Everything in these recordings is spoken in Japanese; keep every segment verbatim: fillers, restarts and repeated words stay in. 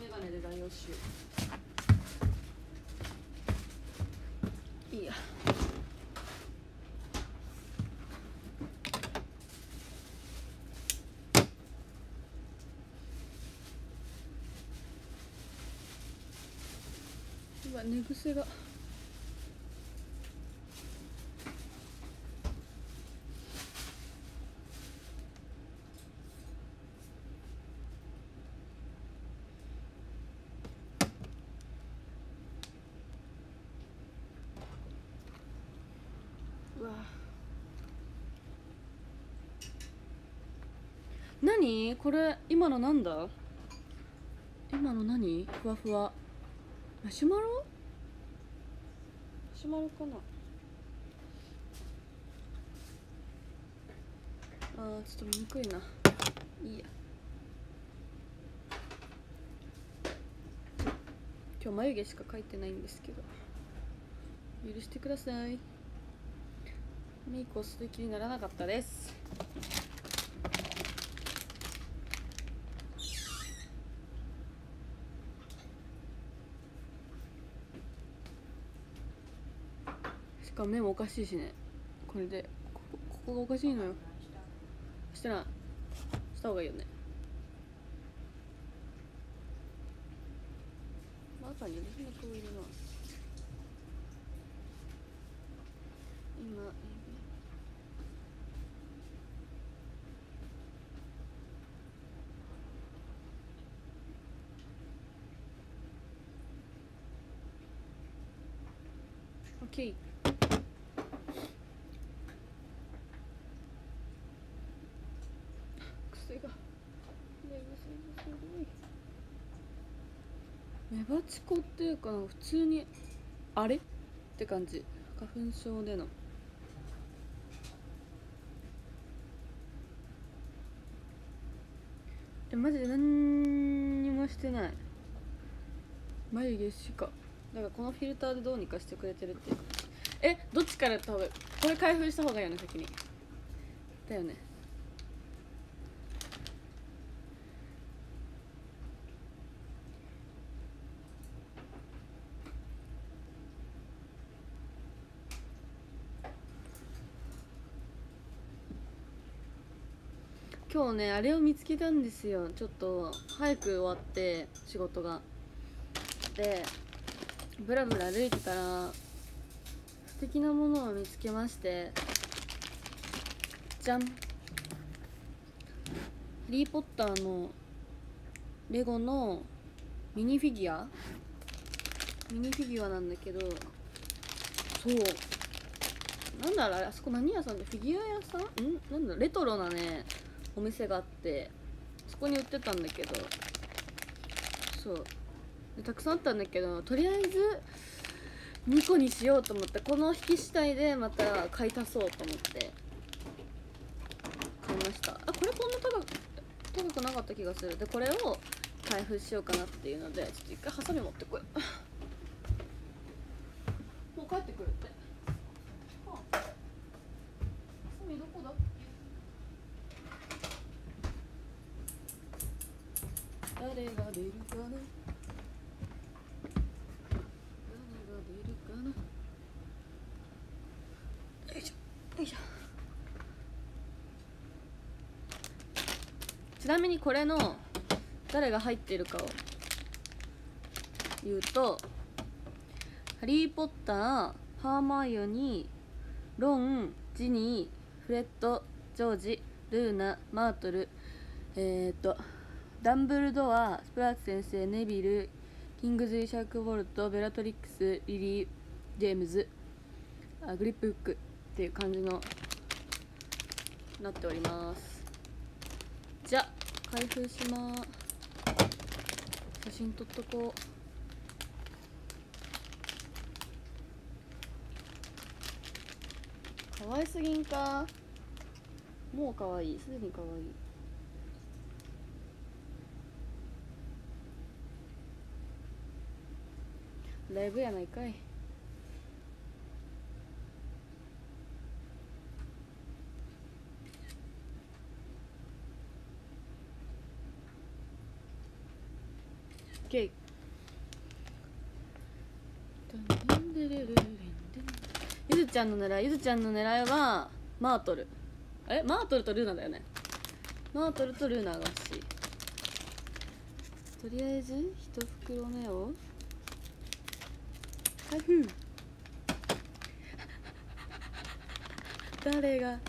ガネで代用しよう。いいや。うわ、寝癖が。うわ。何これ、今のなんだ。今の何、ふわふわマシュマロマシュマロかな。あー、ちょっと見にくいな。いいや。今日眉毛しか描いてないんですけど許してください。メイクをする気にならなかったです。しかも目もおかしいしね。これでここ、ここがおかしいのよ。したらした方がいいよね。中にいろんな子いるな。今オッケー。癖が目薬がすごい。メバチコっていうか普通にあれって感じ。花粉症でのえマジで何にもしてない。眉毛しか。だからこのフィルターでどうにかしてくれてるっていう。えどっちからやった方がいい。これ開封した方がいいよね先に。だよね。今日ねあれを見つけたんですよ。ちょっと早く終わって仕事がでブラブラ歩いてたら素敵なものを見つけまして、じゃん。ハリーポッターのレゴのミニフィギュアミニフィギュアなんだけど、そうなんだろうあれ、あそこ何屋さんでフィギュア屋さんんなんだレトロなねお店があって、そこに売ってたんだけど、そうでたくさんあったんだけど、とりあえずにこにしようと思って、この引き次第でまた買い足そうと思って買いました。あ、これこんな高く高くなかった気がする。でこれを開封しようかなっていうので、ちょっと一回ハサミ持ってこい。もう帰ってくるって。あ、ハサミどこだっけ。誰が出るかな、誰が出るかな。よいしょよいしょ。ちなみにこれの誰が入っているかを言うと、ハリー・ポッター、ハーマイオニー、ロン、ジニー、フレッド、ジョージ、ルーナ、マートル、えー、っとダンブルドア、スプラッツ先生、ネビル、キングズリー・シャークボルト、ベラトリックス、リリー、ジェームズ、あグリップフックっていう感じのなっております。じゃあ開封します。写真撮っとこう。可愛すぎんか。もう可愛い、すでに可愛い。ライブやないかい。 ケー。ゆずちゃんの狙いゆずちゃんの狙いはマートル。あれマートルとルーナだよね。マートルとルーナが欲しい。とりあえず一袋目を開封。誰が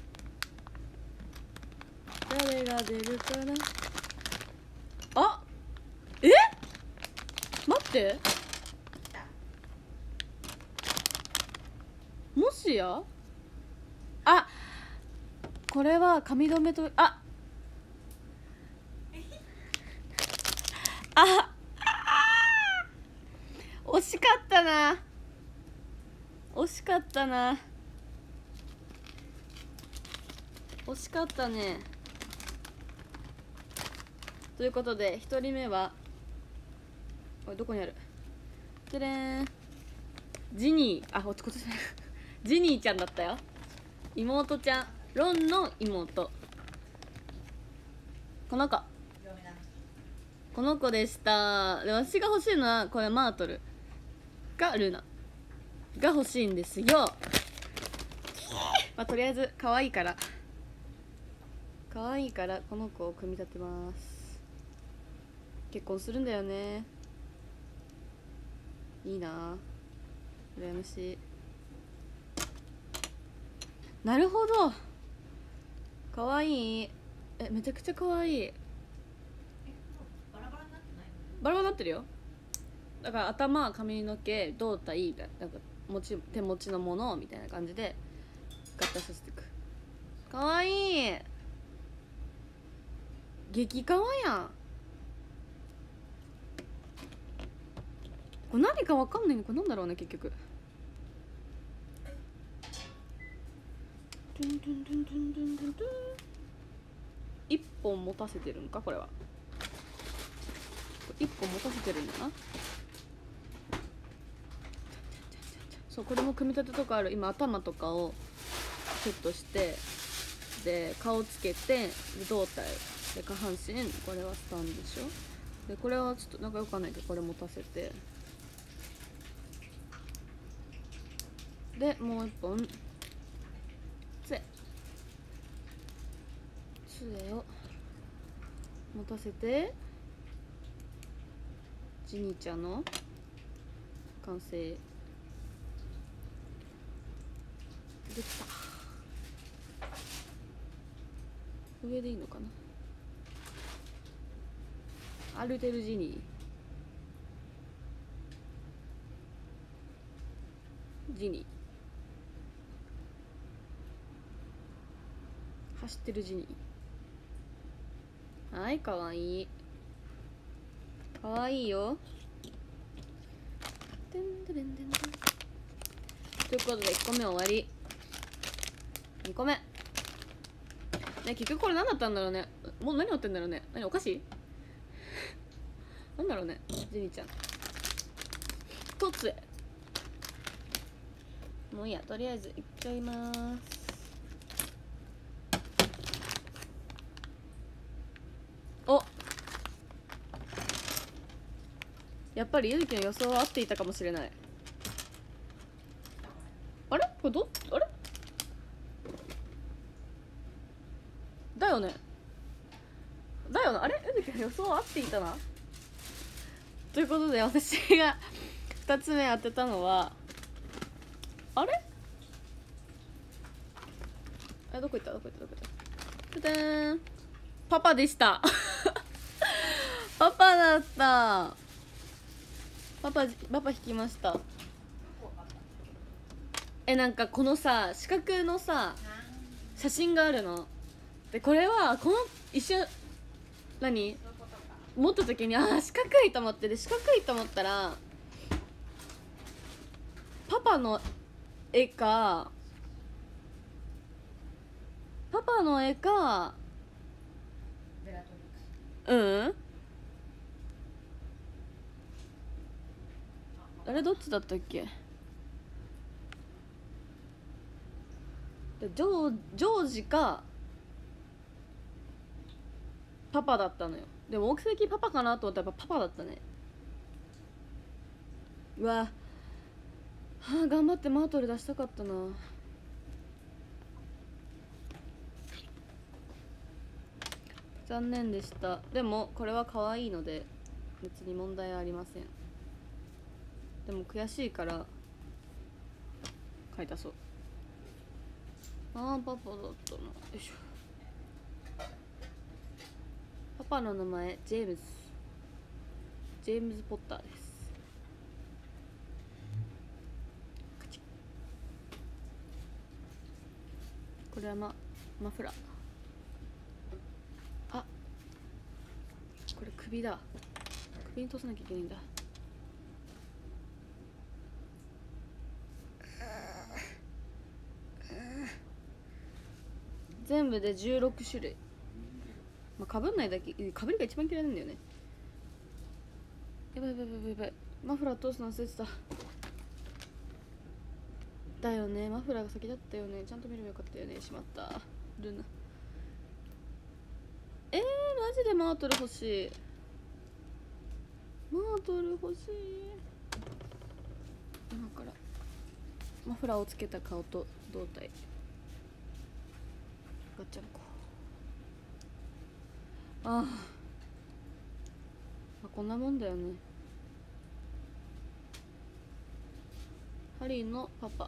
誰が出るかな。あえ待ってもしやあこれは髪留めとああ惜しかったな惜しかったな惜しかったね。ということでひとりめはこれどこにあるじゃれーんジニーあこっちこっちジニーちゃんだったよ。妹ちゃんロンの妹この子この子でした。で私が欲しいのはこれマートルがルナが欲しいんですよ。まあ、とりあえず可愛いから可愛いからこの子を組み立てます。結婚するんだよね。いいな羨ましい。なるほど可愛いえめちゃくちゃ可愛い。バラバラになってない？バラバラになってるよ。だから頭髪の毛胴体なんか持ち手持ちのものみたいな感じで合体させていく。可愛い激カワやん。これ何かわかんないの。これなんだろうね結局。トゥントゥントゥントゥントゥントゥントゥン一本持たせてるんかこれは。一本持たせてるんだな。そうこれも組み立てとかある。今頭とかをセットしてで顔つけて胴体で下半身これはスタンでしょ。でこれはちょっとなんかよくわかんないけどこれ持たせてでもう一本杖杖を持たせてジニーちゃんの完成できた。上でいいのかな。アルテルジニージニー走ってるジニー。はいかわいいかわいいよ。てんてんてんてん。ということでいっこめ終わり。にこめね結局これ何だったんだろうね。もう何乗ってんだろうね。何お菓子なんだろうね。ジニーちゃんとつえもういいやとりあえずいっちゃいます。おやっぱりゆずきの予想は合っていたかもしれない。あれこれどあれだよねだよなあれゆずきの予想は合っていたな。ということで私がふたつめ当てたのはあれあどこ行ったどこ行ったどこ行った。ただーんパパでしたパパだった。パパパパ引きました。えなんかこのさ四角のさ写真があるのでこれはこの一瞬何持った時にあー四角いと思ってで四角いと思ったらパパの絵かパパの絵かうんあれどっちだったっけ。ジョージョージかパパだったのよ。でも大きさ的にパパかなと思ったらやっぱパパだったね。 うわはあ、頑張ってマートル出したかったな。残念でした。でもこれは可愛いので別に問題はありません。でも悔しいから買い足そう。あーパパだったの。よいしょ。パパの名前ジェームズジェームズ・ポッターです。これはママフラー。あ、これ首だ。首に通さなきゃいけないんだ。全部でじゅうろく種類。まあ、かぶんないだけ、かぶりが一番嫌いなんだよね。やばいやばいやばいやばい。マフラー通すの忘れてた。だよね、マフラーが先だったよね。ちゃんと見ればよかったよね。しまった。ルナ。えー、マジでマートル欲しい。マートル欲しい。今からマフラーをつけた顔と胴体。ガッチャンコ。ああ、まあ、こんなもんだよね。ハリーのパパ。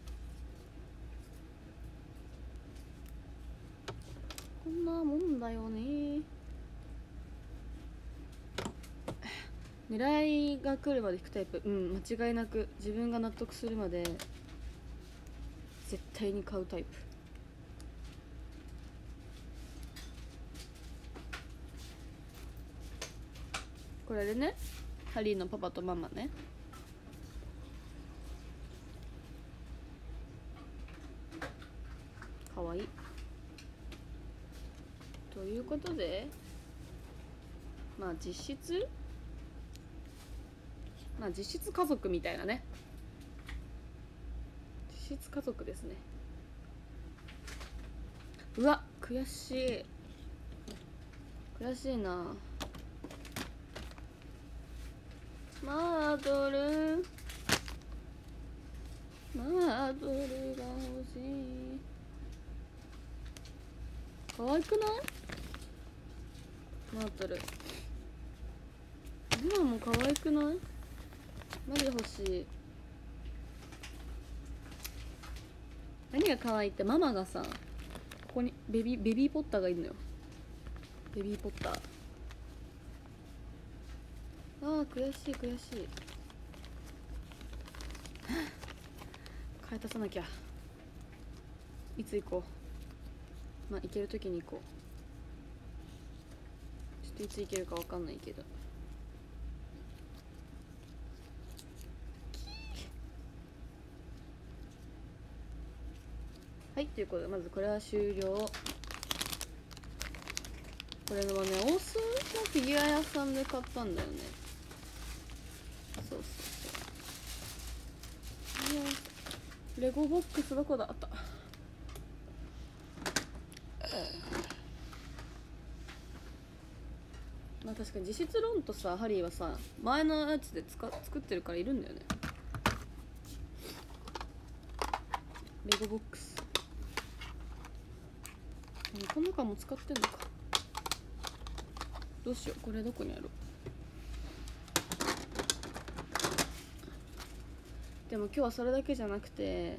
こんなもんだよね。狙いが来るまで引くタイプ。うん、間違いなく自分が納得するまで絶対に買うタイプ。これでね、ハリーのパパとママね。かわいい。ということで、まあ実質まあ実質家族みたいなね。実質家族ですね。うわ、悔しい悔しいな。マートルマートルが欲しい。可愛くない？マートル今も可愛くない？マジ欲しい。何が可愛いってママがさ、ここにベビーベビーポッターがいるのよ。ベビーポッター。あー悔しい悔しい。買い足さなきゃ。いつ行こう。まあ行ける時に行こう。ちょっといつ行けるかわかんないけど。はい、ということでまずこれは終了。これはね、大須のフィギュア屋さんで買ったんだよね。そうそうそう。いや、レゴボックスどこだ？あった。まあ確かに実質ロンとさ、ハリーはさ、前のやつで使作ってるからいるんだよね。レゴボックス。この中も使ってんのか。どうしよう、これどこにある？でも今日はそれだけじゃなくて、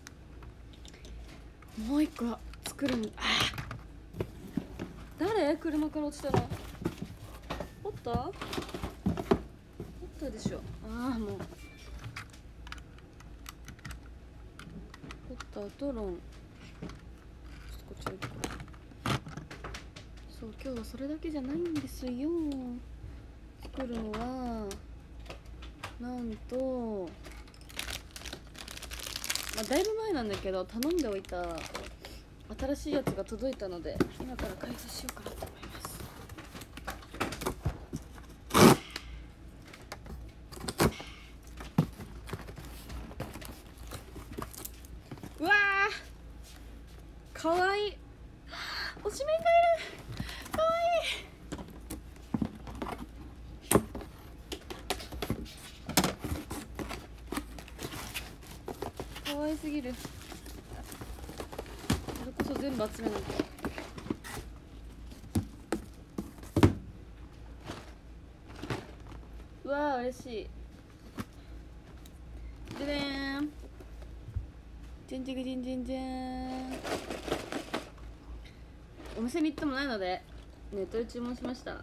もう一個作るんだ。誰？車から落ちたら。ポッター？ポッターでしょ。ああ、もう。ポッターとロン。ちょっとこっち置いてこう。そう、今日はそれだけじゃないんですよ。作るのはなんと、まあ、だいぶ前なんだけど頼んでおいた新しいやつが届いたので、今から開封しようかなと思います。うわー、かわいい。推しメンがいる。かわいい。 いすぎる。それこそ全部集めなきゃ。うわー嬉しい。ででーん、じんじんじんじんじん。お店に行ってもないのでネットで注文しました。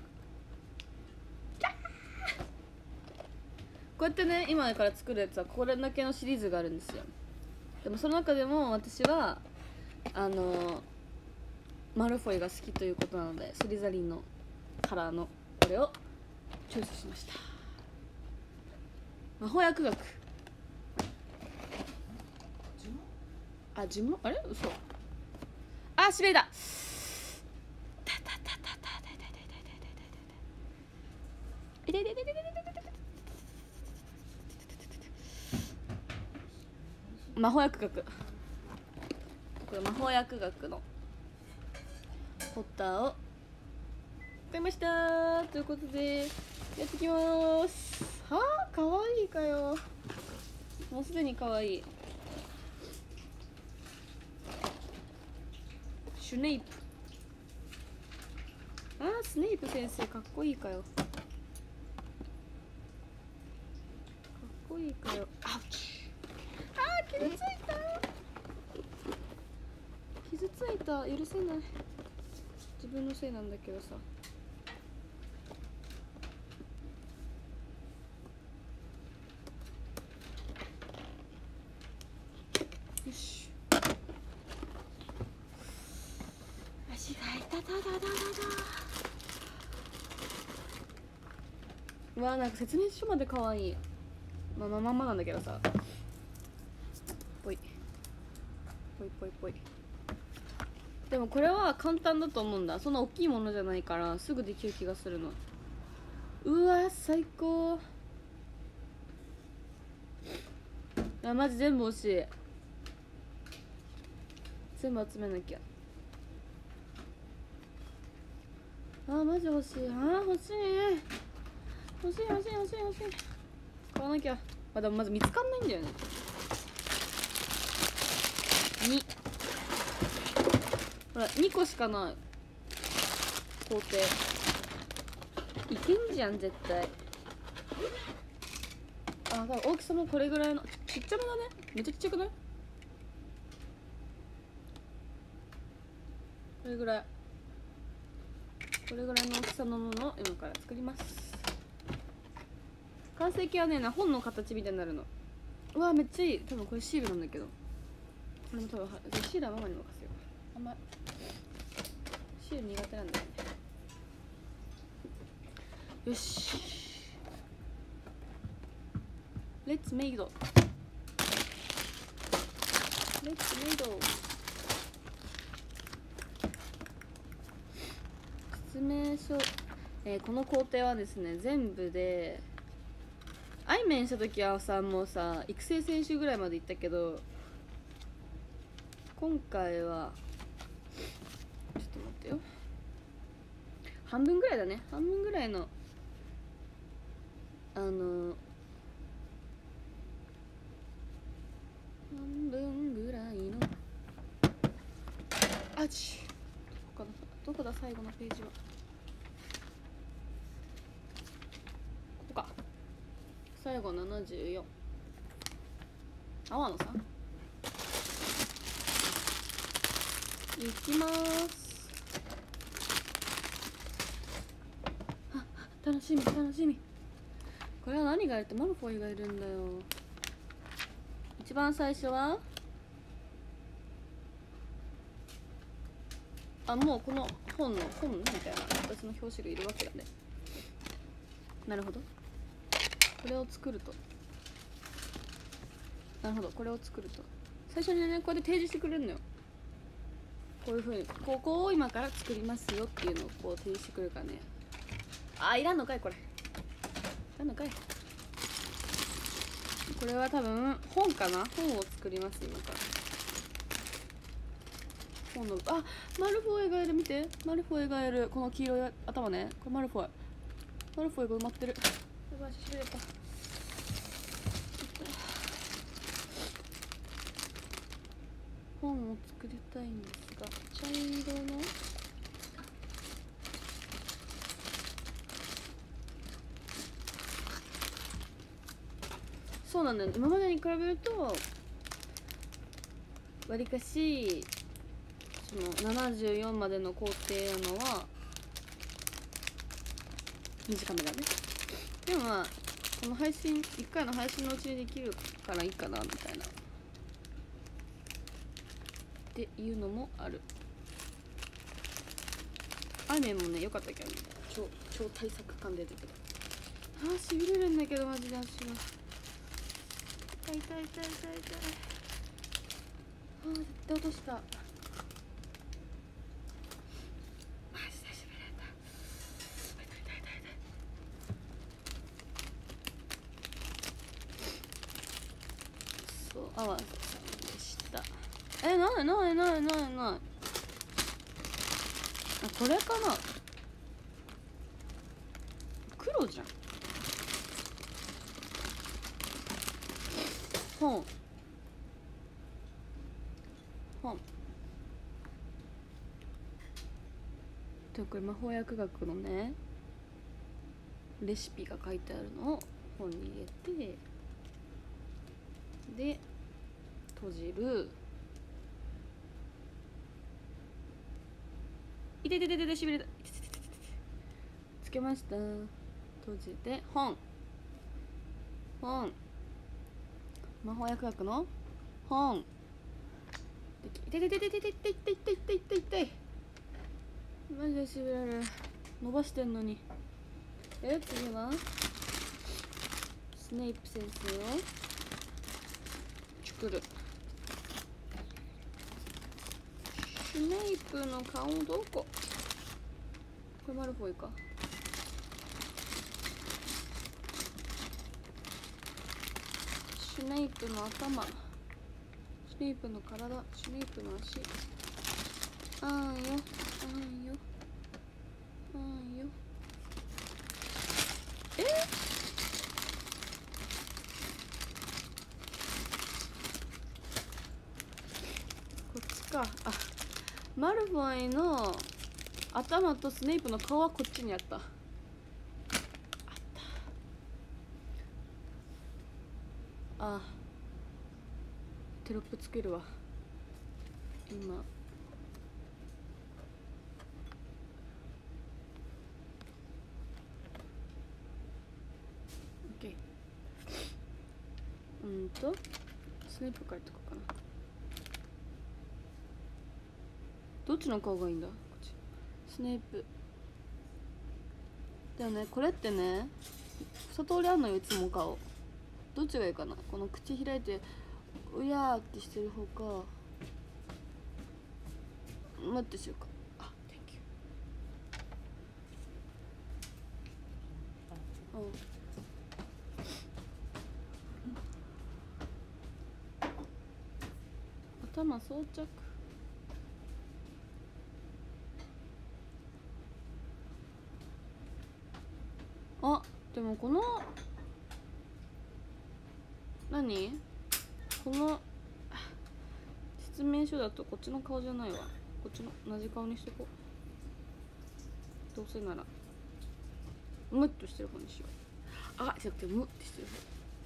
こうやってね、今から作るやつはこれだけのシリーズがあるんですよ。でもその中でも私はあのマルフォイが好きということなので、スリザリンのカラーのこれをチョイスしました。魔法薬学。あ、呪文、あれ嘘。あ、しびれた。魔法薬学、これ魔法薬学のポッターを買いましたということでやってきます。はあ、かわいいかよ。もうすでにかわいい。シュネイプ。あー、スネイプ先生かっこいいかよ。かっこいいかよ。あっ、あー、傷ついた。傷ついた。許せない。自分のせいなんだけどさ。よし。足が痛たたたたた。うわー、なんか説明書まで可愛い。まあまあまんまなんだけどさ。ぽいぽいぽいぽい。でもこれは簡単だと思うんだ。そんな大きいものじゃないからすぐできる気がするの。うわ最高。あ、マジ全部欲しい。全部集めなきゃ。あ、マジ欲しい。あ、欲しい欲しい欲しい欲しい欲しい。買わなきゃ。あ、でもまず見つかんないんだよね。にほらにこしかない工程。いけんじゃん絶対。あ、だから大きさもこれぐらいのちっちゃめだね。めっちゃちっちゃくない？これぐらいこれぐらいの大きさのものを今から作ります。完成形はね、本の形みたいになるの。うわめっちゃいい。多分これシールなんだけど、これも多分シールはママに任せよう。あんまシール苦手なんだよね。よし、レッツメイドレッツメイド。説明書、えー、この工程はですね、全部でアイメンした時はさ、もうさ育成選手ぐらいまで行ったけど、今回はちょっと待ってよ、半分ぐらいだね。半分ぐらいのあの半分ぐらいのあちどこかな、どこだ最後のページは。ここか。最後ななじゅうよん。阿波野さんいきます。あ、楽しみ楽しみ。これは何がいるってマルフォイがいるんだよ。一番最初はあ、もうこの本の本みたいな私の表紙がいるわけだね。なるほど。これを作るとなるほどこれを作ると最初にね、こうやって提示してくれるのよ。こういうふうにここを今から作りますよっていうのをこう提示してくれるからね。あ、いらんのかいこれ。いらんのかい。これは多分本かな。本を作ります今から。本のあ、マルフォイがいる。見て、マルフォイがいる。この黄色い頭ね、これマルフォイ。マルフォイが埋まってる。やばい、しびれた。 本を作りたいんですが、茶色のそうなんだよ、今までに比べるとわりかしそのななじゅうよんまでの工程やのは短めだね。でもまあこの配信いっかいの配信のうちにできるからいいかなみたいなっていうのもある。アーメンもね良かったけどね、超超対策感出てくる。あーしびれるんだけどマジで足が痛い痛い痛い痛い痛い。あー絶対落とした。マジでしびれた。痛い痛い痛い痛い。そう、あわさんでした。え、なになになになになに。あ、これかな。黒じゃん。本本でこれ魔法薬学のねレシピが書いてあるのを本に入れて、で閉じる。いてててててしびれた。つけました。閉じて本本魔法薬学の本。いててててててててててててて。マジでしびれる。伸ばしてんのに。え、次はスネイプ先生を作る。スネイプの顔どこ？これマルフォイか。スネイプの頭、スネイプの体、スネイプの足。あーんよ、あーんよ、あーんよ。え？こっちか。あ、マルフォイの頭とスネイプの顔はこっちにあった。あった。あ、テロップつけるわ今。OK。うんとスネイプ書いてこうかな。どっちの顔がいいんだ。こっちスネイプだよね。これってね一通りあんのよ、いつも顔。どっちがいいかな。この口開いてうやーってしてる方か、待ってしようか。あ、Thank you。うん、頭装着。あ、でもこの何この説明書だとこっちの顔じゃないわ。こっちの同じ顔にしとこう。どうせならムッとしてる方にしよう。あ、じゃなくてムッてしてる方。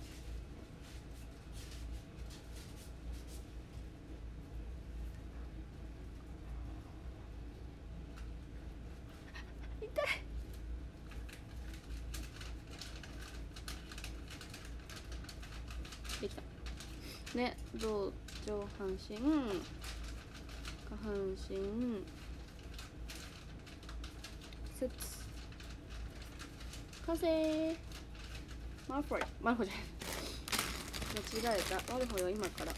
できたね。どう上半身、下半身、セッツ完成。マルフォイ、マルフォイじゃない、間違えた。マルフォイは今から。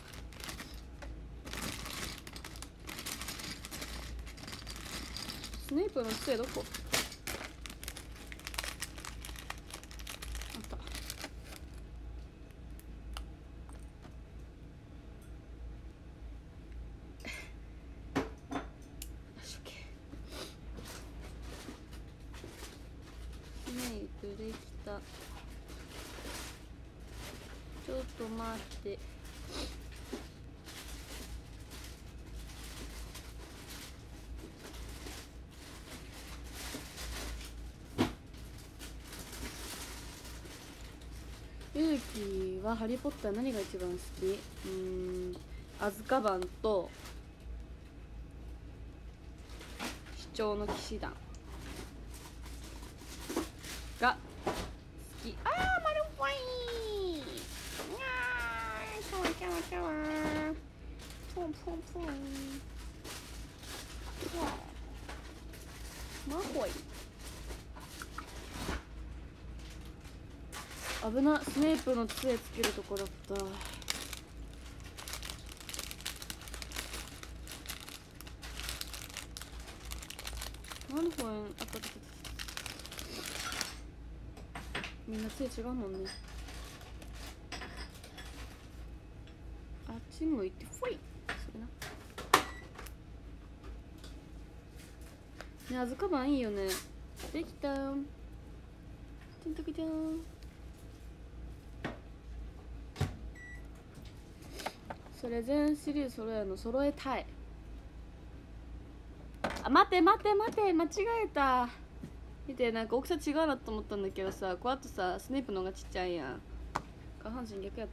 スネイプの杖どこ？あった。スネイプできた。ちょっと待って。 ゆうきはハリーポッター何が一番好き？うーん、アズカバンと主張の騎士団が好き。あー、マルフォイ。いやー、かわいかわかわ。ポンポンポン。マホイ。危な、スネープの杖つけるとこだった。マルフォイ、あったあったあった。みんな杖違うもんね。あっち向いてフォイ。それな。ね、アズカバンいいよね。できたー。てんとくじゃーん。それ全シリーズ揃えるの揃えたい。あ、待って待って待って、間違えた。見て、なんか大きさ違うなと思ったんだけどさ、こうあとさ、スネープの方がちっちゃいやん。下半身逆やった。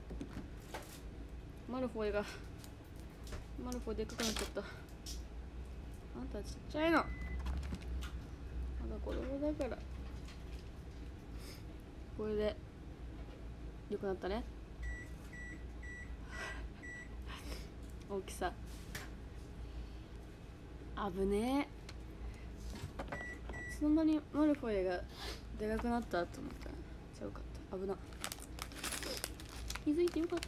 マルフォイがマルフォイでっかくなっちゃった。あんたちっちゃいの。まだ子供だから。これで良くなったね。大きさ危ねえ。そんなにマルフォイがでかくなったと思ったらちゃうかった。危な。気づいてよかった。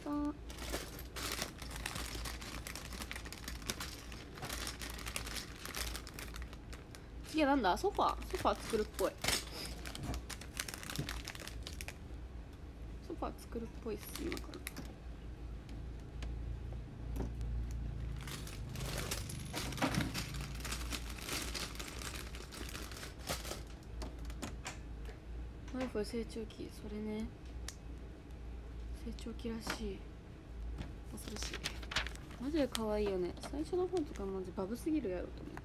次はなんだ？ソファーソファー作るっぽい。ソファー作るっぽいっす今から。マルフォイ成長期、それね、成長期らしい。恐ろしい。マジで可愛いよね。最初の方とかマジバブすぎるやろと思って。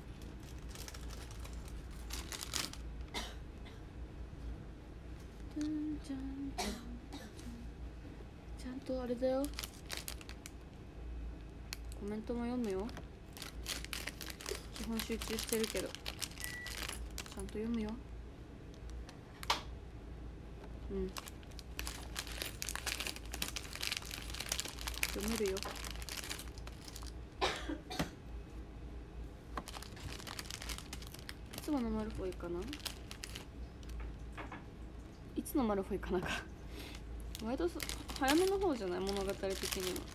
ちゃんとあれだよ、コメントも読むよ。基本集中してるけどちゃんと読むよ。うん読めるよ。いつものマルフォイかな、いつのマルフォイかなか割と早めの方じゃない、物語的には。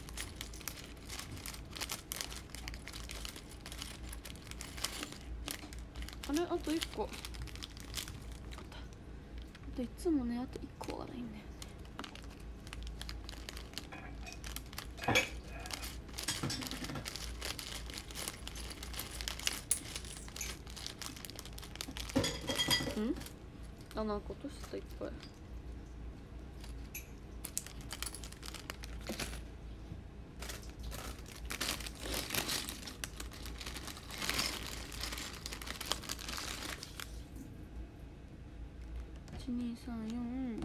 あれ、あといっこあった。あといつもね、あといっこがないんだよね。んあ、なんか落としたいっぱい。いちにさんよん。ん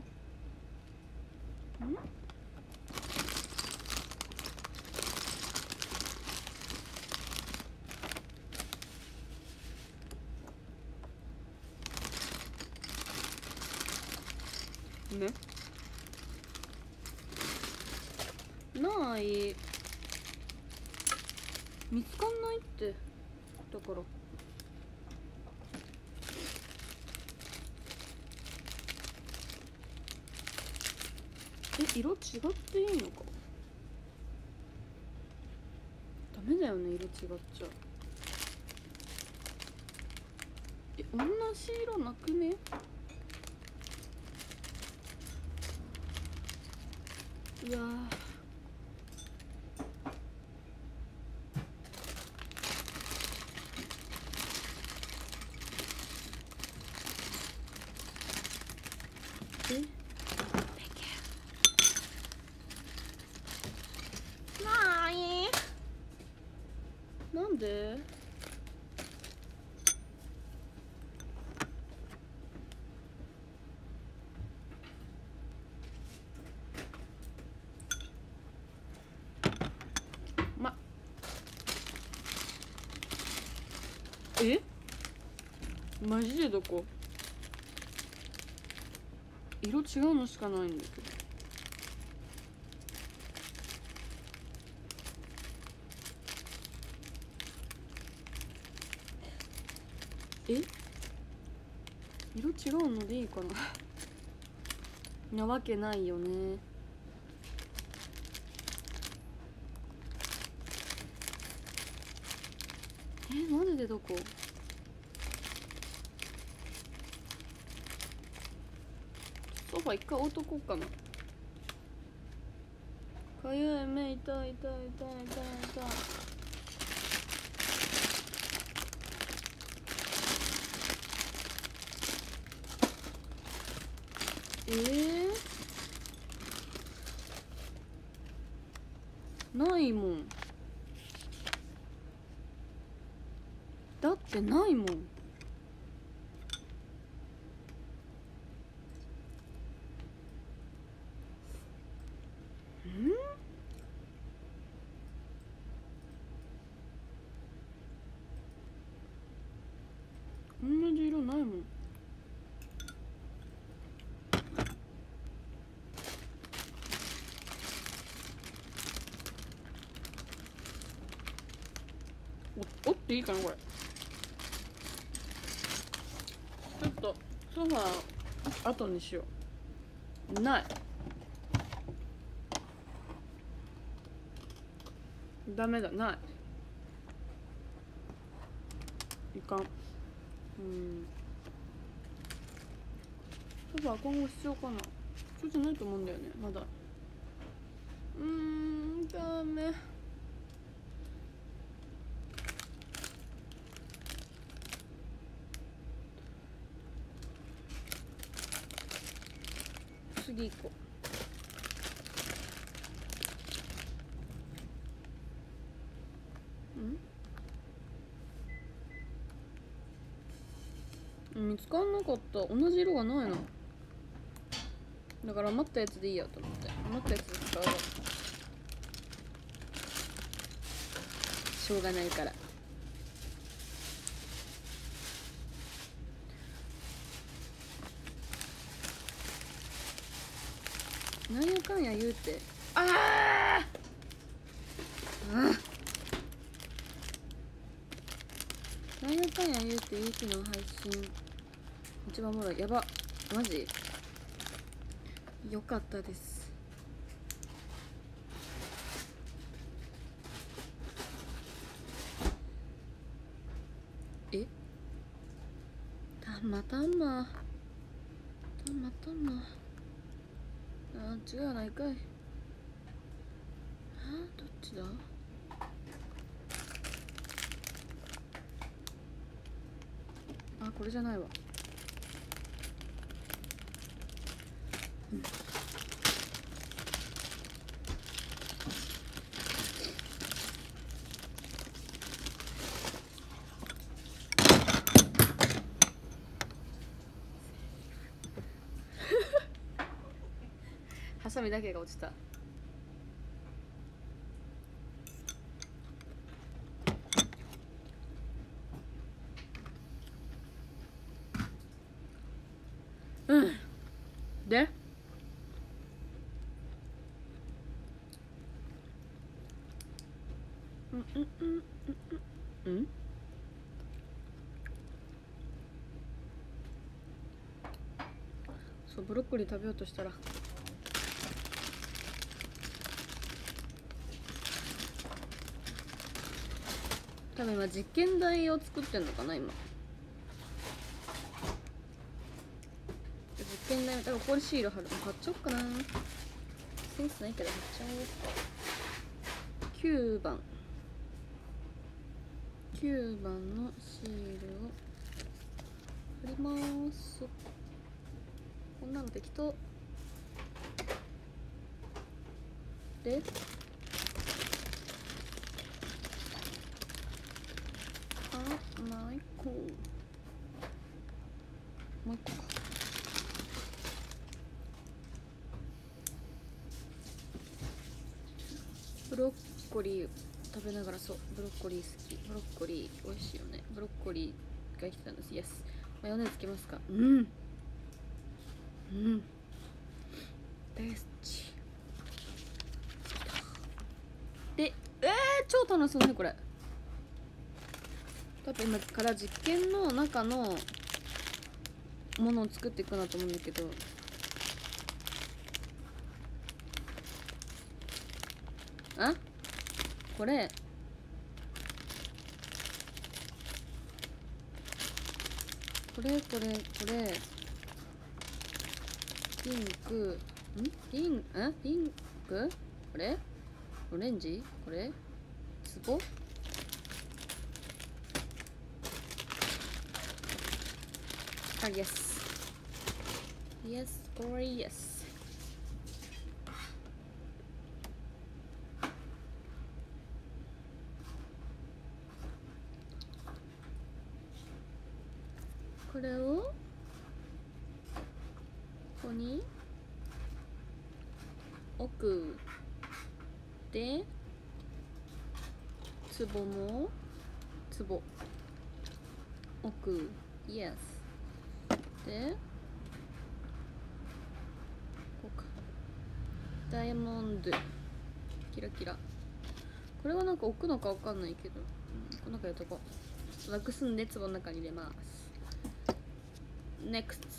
ね、ない、見つかんないって。だからえ、色違っていいのか。ダメだよね、色違っちゃ。え、同じ色なくね。うわえ、なーになんで。 マジでどこ？色違うのしかないんだけど。え？色違うのでいいかななわけないよね。え、マジでどこ？ソファ一回置いとこうかな。かゆい、目痛い痛い痛い痛い痛い。えー、ないもん。だってないもん。ん？同じ色ないもん。お折っていいかなこれ。ちょっとソファー後にしよう。ない。ダメだ、ない。いかん。うん。ソファー今後必要かな。必要じゃないと思うんだよね、まだ。うーん、ダメ。次行こう。ん？見つかんなかった。同じ色がないな。だから余ったやつでいいやと思って余ったやつで使うわ。しょうがないから。なんやかんや言うて、ああなんやかんや言うてゆうきの配信一番おもろい。やば、マジよかったです。え、たまたまたまたまあ、違うやないかい。あ、どっちだ。あ、これじゃないわ。うん、ハサミだけが落ちた。うん。でうんうんうんうんうんうん。そう、ブロッコリー食べようとしたら多分今実験台を作ってんのかな。今実験台、だからここにシール貼る。貼っちゃおっかな。センスないけど貼っちゃおう。きゅうばんきゅうばんのシールを貼ります。こんなの適当で、あ、もう一個もう一個か。ブロッコリー食べながら、そう、ブロッコリー好き。ブロッコリー美味しいよね。ブロッコリーが来たんです。イエス。 マヨネーズつけますか。うんうんベスチで、えー、超楽しそうねこれ。多分今から実験の中のものを作っていくなと思うんだけど、あこれこれこれこれピンクんピンんピンクこれオレンジこれツボあ、イエスイエスこれイエス。これをここに奥でツボもツボ奥イエスでこうかダイヤモンドキラキラ。これはなんか置くのかわかんないけど、うん、この中やっとこうなくすんでツボの中に入れます。 ネクスト。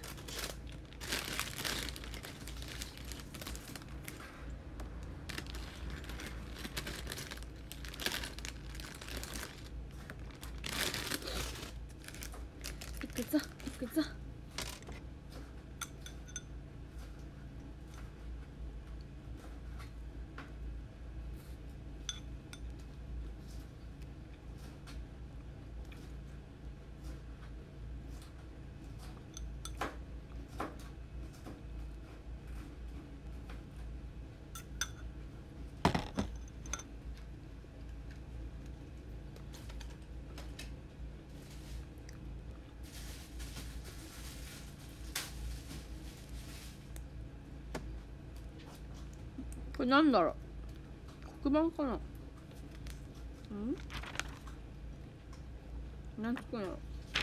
いくぞいくぞ。これなんだろう、黒板かな。うんなんつくんやろ。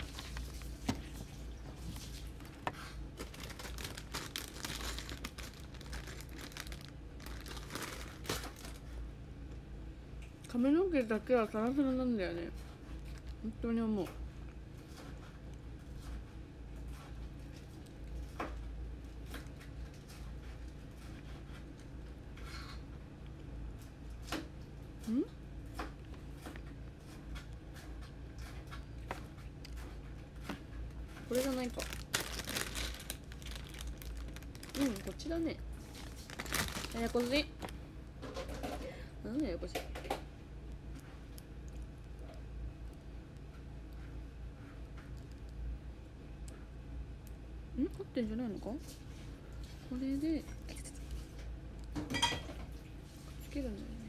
髪の毛だけはサラサラなんだよね、本当に思う。んこれじゃないか。うんこっちだね。ややこしい。うんややこしい。ん合ってんじゃないのか。これでつけるんだよね。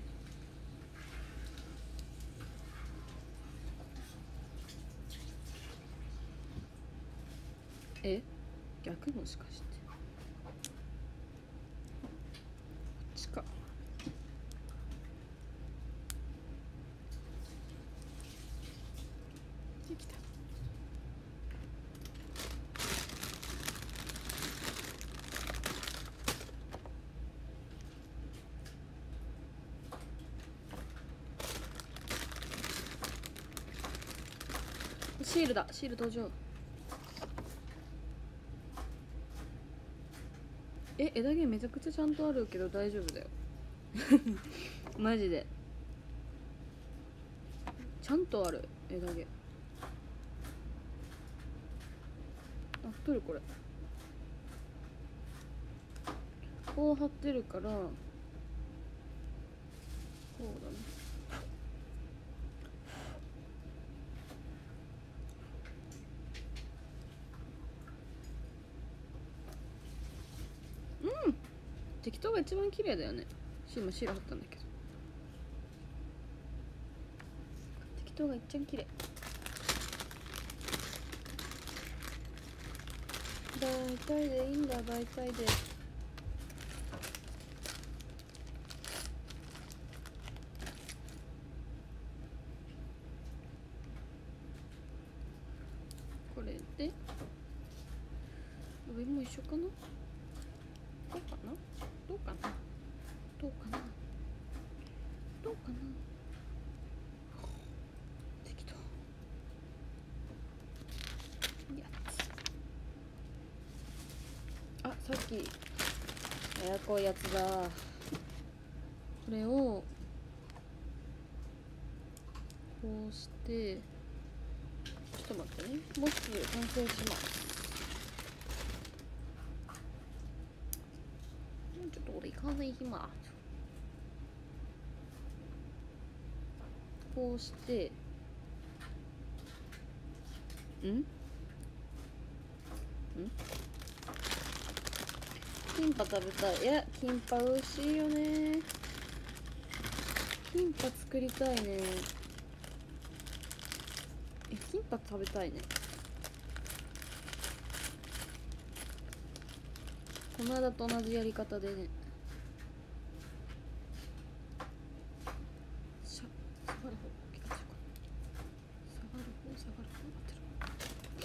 え逆もしかしてこっちか。できた。シールだ、シール登場。え、枝毛めちゃくちゃちゃんとあるけど大丈夫だよマジでちゃんとある枝毛。あっとるこれ。こう貼ってるからこうだね。うん適当が一番綺麗だよね。今シール貼ったんだけど適当が一番綺麗。大体でいいんだ大体で。これで上も一緒かな。どうかなどうかなどうかなどうかな。できた。やつ。あ、さっきややこいやつだ。これをこうして、ちょっと待ってね、もうすぐ完成します。ちょっと俺行かない暇。こうしてんんキンパ食べたい。いや、キンパ美味しいよね。キンパ作りたいね。え、キンパ食べたいね。この間と同じやり方でね。しゃ下がる方下がる方下がる方合って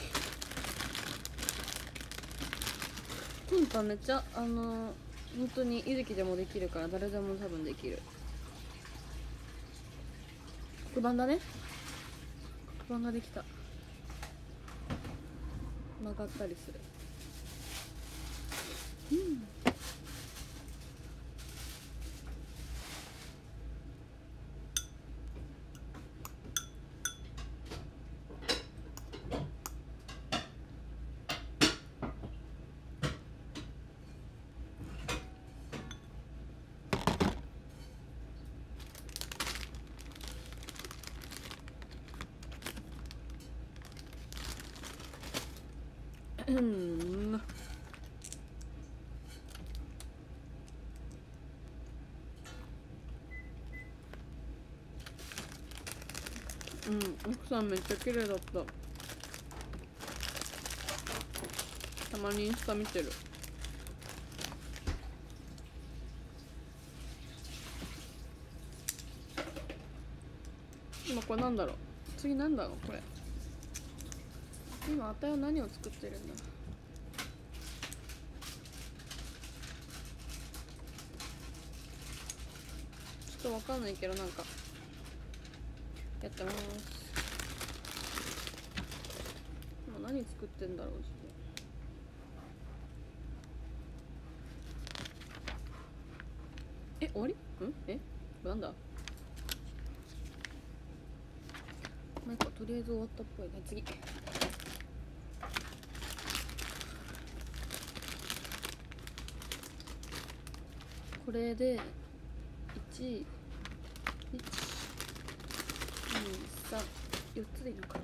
る。キンパめっちゃあの本当にゆずきでもできるから誰でも多分できる。黒板だね。黒板ができた。曲がったりする。うんうんうん、奥さんめっちゃ綺麗だった。たまにインスタ見てる。今これなんだろう。次なんだろうこれ。今あたいは何を作ってるんだ。ちょっとわかんないけどなんかやってます。今何作ってんだろう。ちょっとえ終わり？んえなんだ。なんかとりあえず終わったっぽいね。次これでいち、いち、に、さん、よっつでいいのか。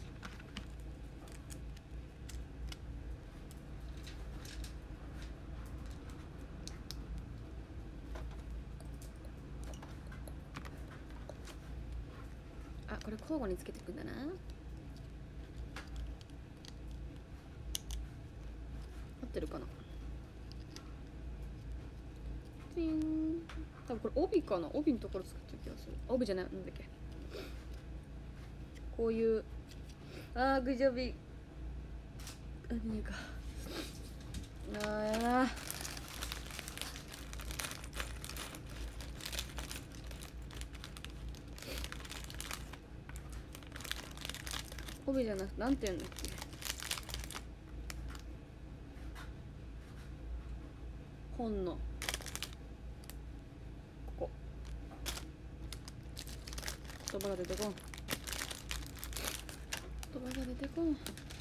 あ、これ交互につけていくんだな。合ってるかな。チン。多分これ帯かな。帯のところ作ってる気がする。帯じゃない、なんだっけ。こういうあーグジョビあ何かあーやな。帯じゃなくてなんて言うんだっけ。本のここ言葉が出てこん。言葉が出てこん。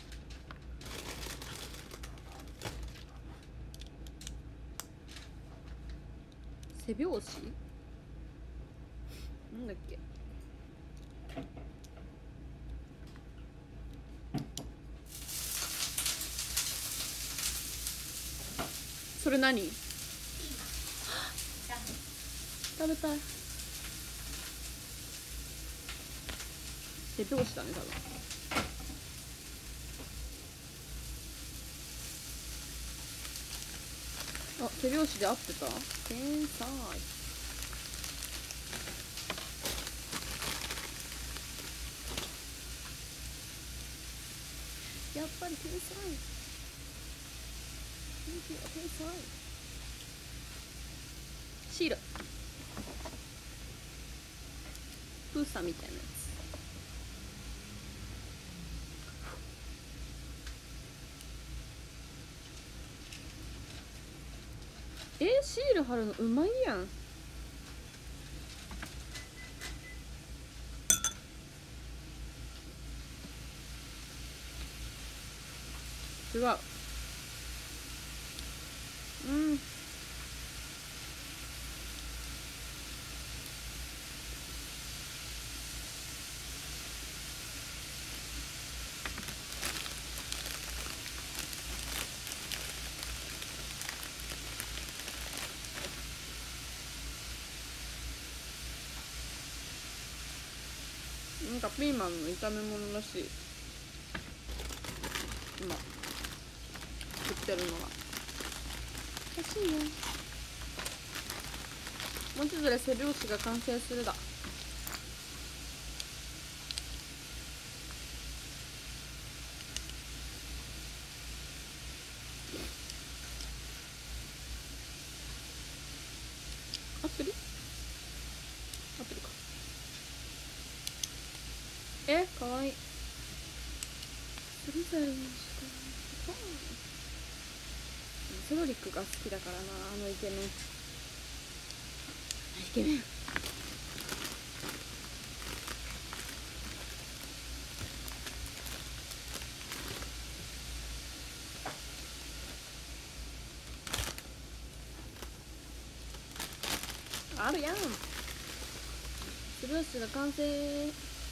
背拍子なんだっけ。それ何食べたい。背拍子だね多分。あ、手拍子で合ってた。天才。やっぱり天才。 シールプーさんみたいなやつ。えー、シール貼るのうまいやん。違う。うんなんかピーマンの炒め物らしい。今作ってるのがおかしいね。もうちょっとで背拍子が完成するだ。合ってる合ってるか。え、かわいい。それぞれのセロリックが好きだからな、あのイケメン。イケメン。あるやん。スルースが完成。え、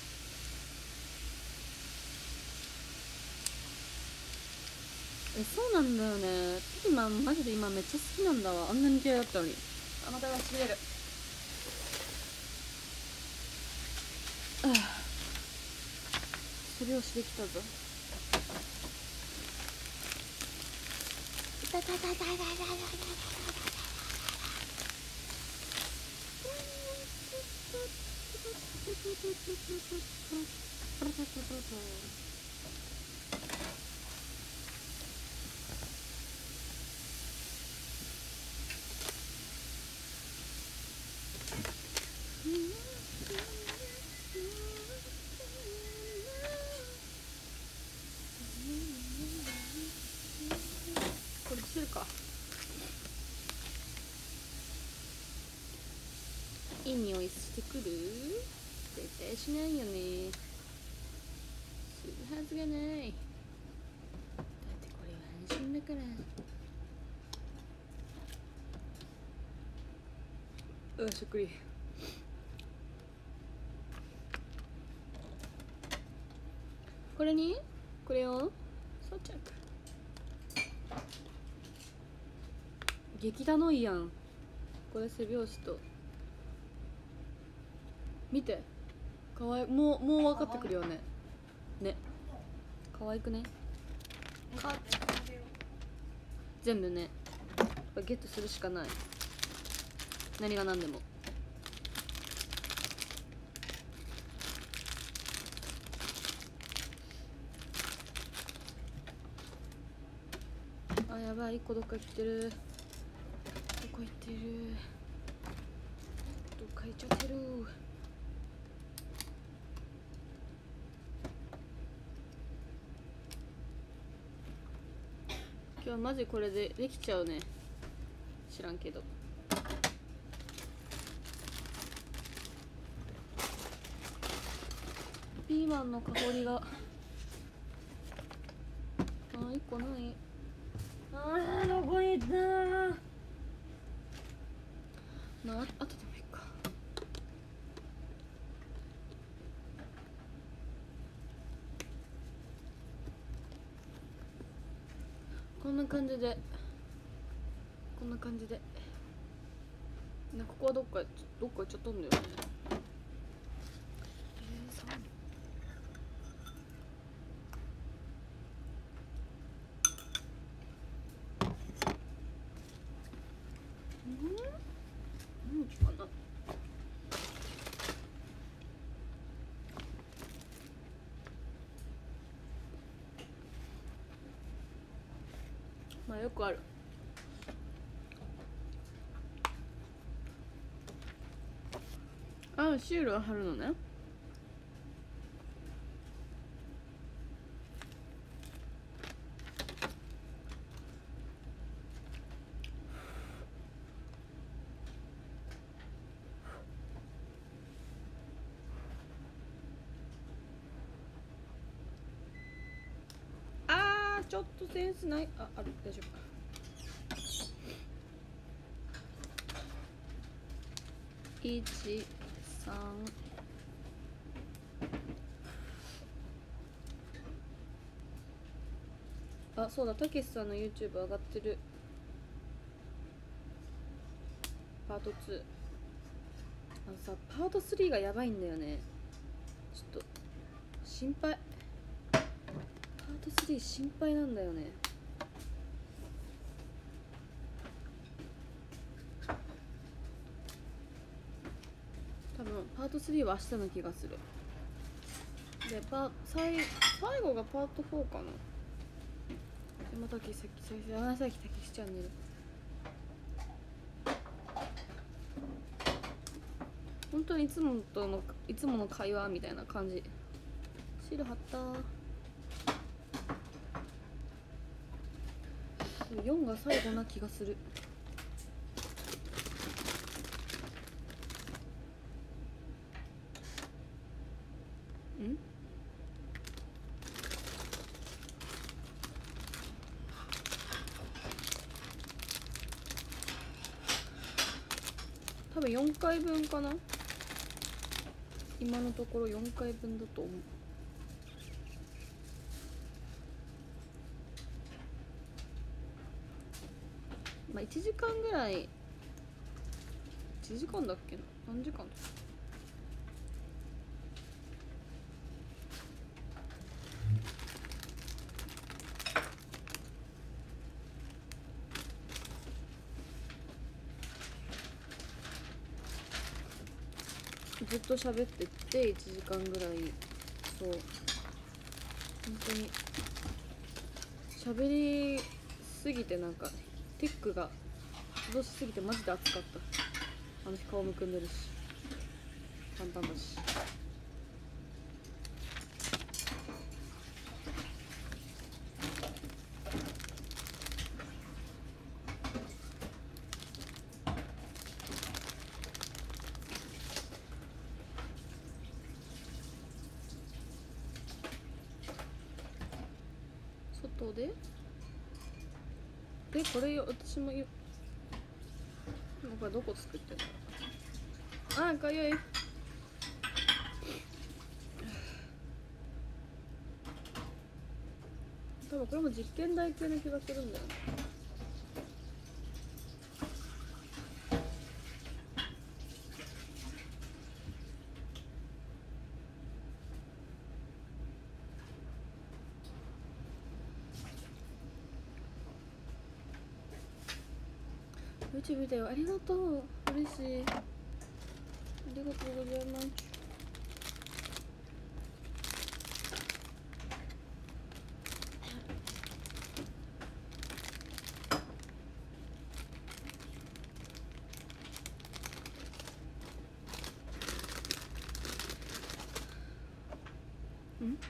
そうなんだよね。ピーマンマジで今めっちゃ好きなんだわ。あんなに嫌いだったのに。あ、またがしびれる。ああ、背拍子できたぞ。痛い痛い痛い痛い痛い痛い痛い痛い。これするか。いい匂いしてくる？絶対しないよね。するはずがない。だってこれは安心だから。うわ、しっくり。これにこれを装着。激楽いやん。これ背拍子と見て、かわいい。もうもう分かってくるよね。ね、かわいくね。か全部ね、やっぱゲットするしかない。何が何でも。あ、やばい、いっこどっか行ってる。どこ行ってる。どっか行っちゃってる。今日マジこれでできちゃうね。知らんけど。ピーマンの香りが。あー、いっこない。あー、どこ行ったー。なあ、あとでもいいか。こんな感じで、こんな感じで。ね、ここはどっかどっか行っちゃったんだよね。うん、何かな。まあよくあるあシールを貼るのね。あーちょっとセンスない。あ、ある、大丈夫か。いち、さん、あ、そうだ、たけしさんの YouTube 上がってる。パートツー。あのさ、パートスリーがやばいんだよね。ちょっと心配。パートスリー心配なんだよね。多分パートスリーは明日の気がする。で、パ最最後がパートフォーかな。でまたきさっきさっきさっきさっきたけしチャンネル。本当にいつもとのいつもの会話みたいな感じ。シール貼ったー。よんが最後な気がする。ん？多分よんかいぶんかな。今のところよんかいぶんだと思う。まあいちじかんぐらい。いちじかんだっけな、何時間だっけ。ずっと喋ってていちじかんぐらい。そう本当に喋りすぎて、なんかテックが発動しすぎてマジで熱かった。あの日顔むくんでるしパンパンだし。外ででこれよ、私もよ。今これどこ作ってんの。あーかゆい。多分これも実験台系な気がするんだよね。YouTube ビデオありがとう。嬉しい。ありがとうございます。ん？ちょっと待ってね。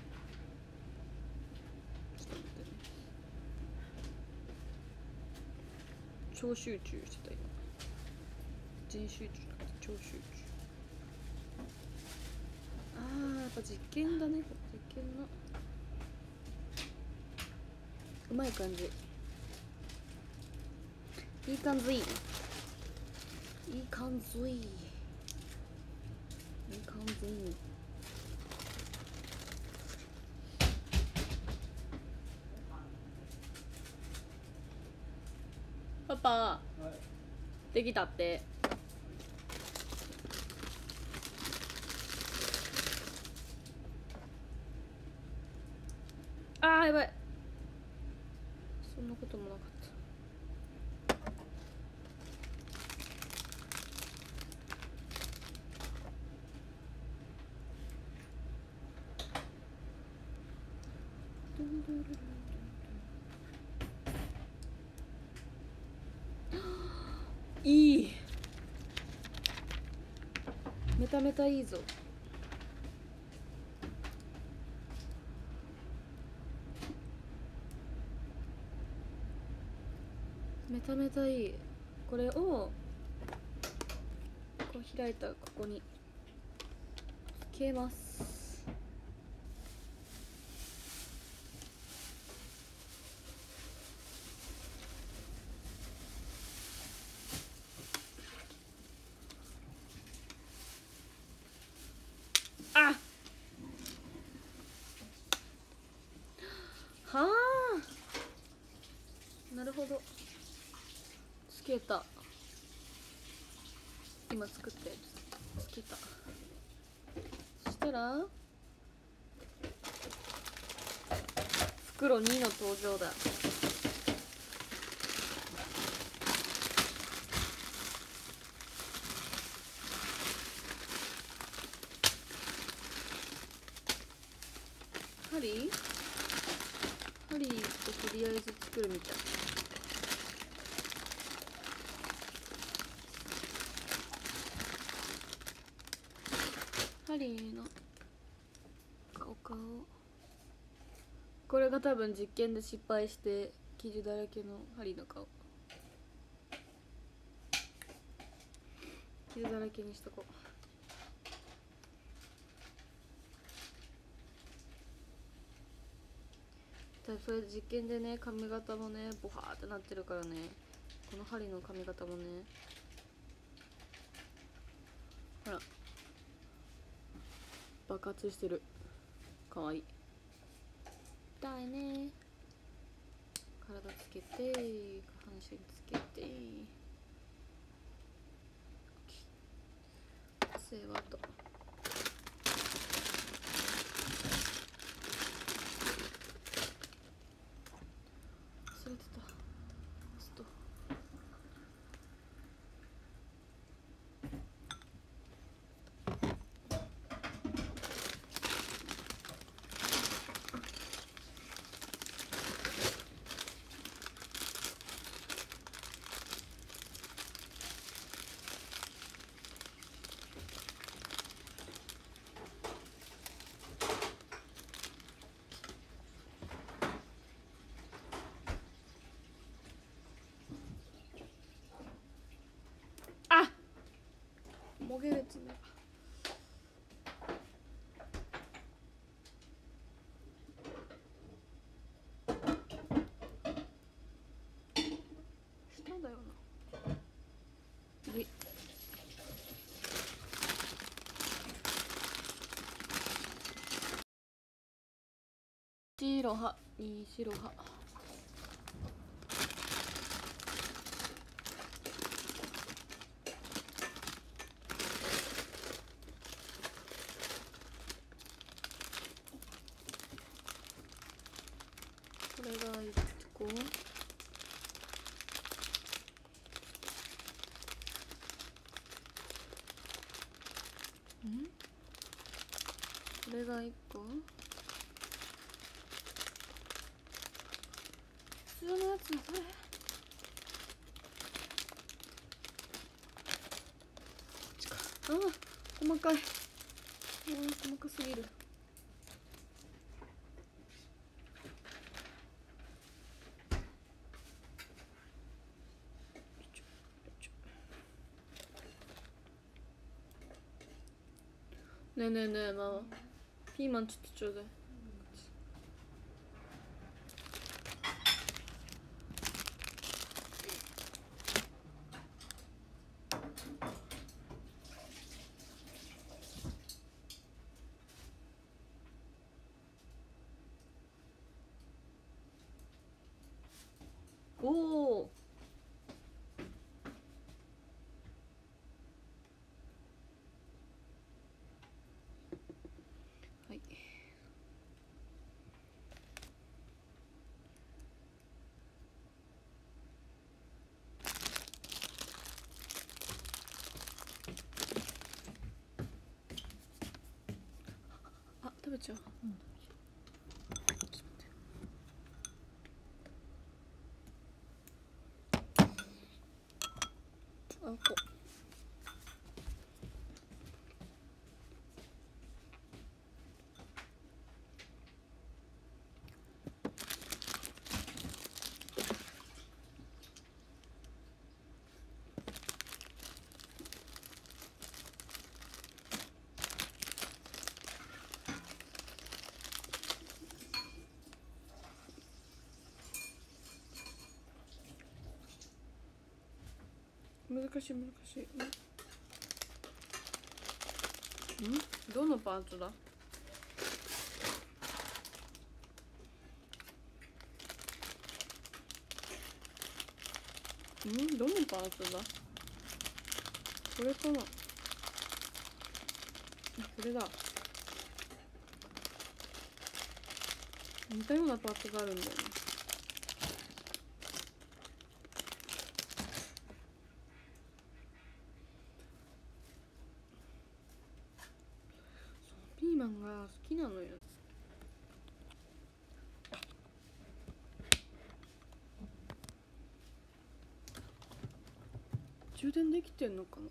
超集中してた今。全集中じゃなくて超集中。あーやっぱ実験だね。実験のうまい感じ。いい感じ。いい感じ。いい感じ。パパ、はい、できたって。あーやばい。そんなこともなかった。いい。めっためたいいぞ。めためたいい。これをこう開いたここにつけます。あっはあ、なるほど、つけた。今作ったやつつけた。そしたら袋にの登場だ。針針ととりあえず作るみたい。針の顔顔、これが多分実験で失敗して生地だらけの針の顔、傷だらけにしとこう。多分それ実験でね、髪型もねボハーってなってるからね、この針の髪型もね、ほら爆発してる。かわいい。痛いね。体つけて、下半身つけて、セーワーと忘れてた。ラストもげるつめ。下だよな。で白はに白はこれがいっこ、んこれがいっこ、普通のやつのこれああ細かい、ああ細かすぎる。ねえねえねえママ、ピーマンちょっとちょうだい。おおはい。あ、食べちゃう。うん。あこ難しい難しい。んどのパーツだ？んどのパーツだ？これかな？これだ。似たようなパーツがあるんだよね。そうピーマンが好きなのよ。充電できてんのかな？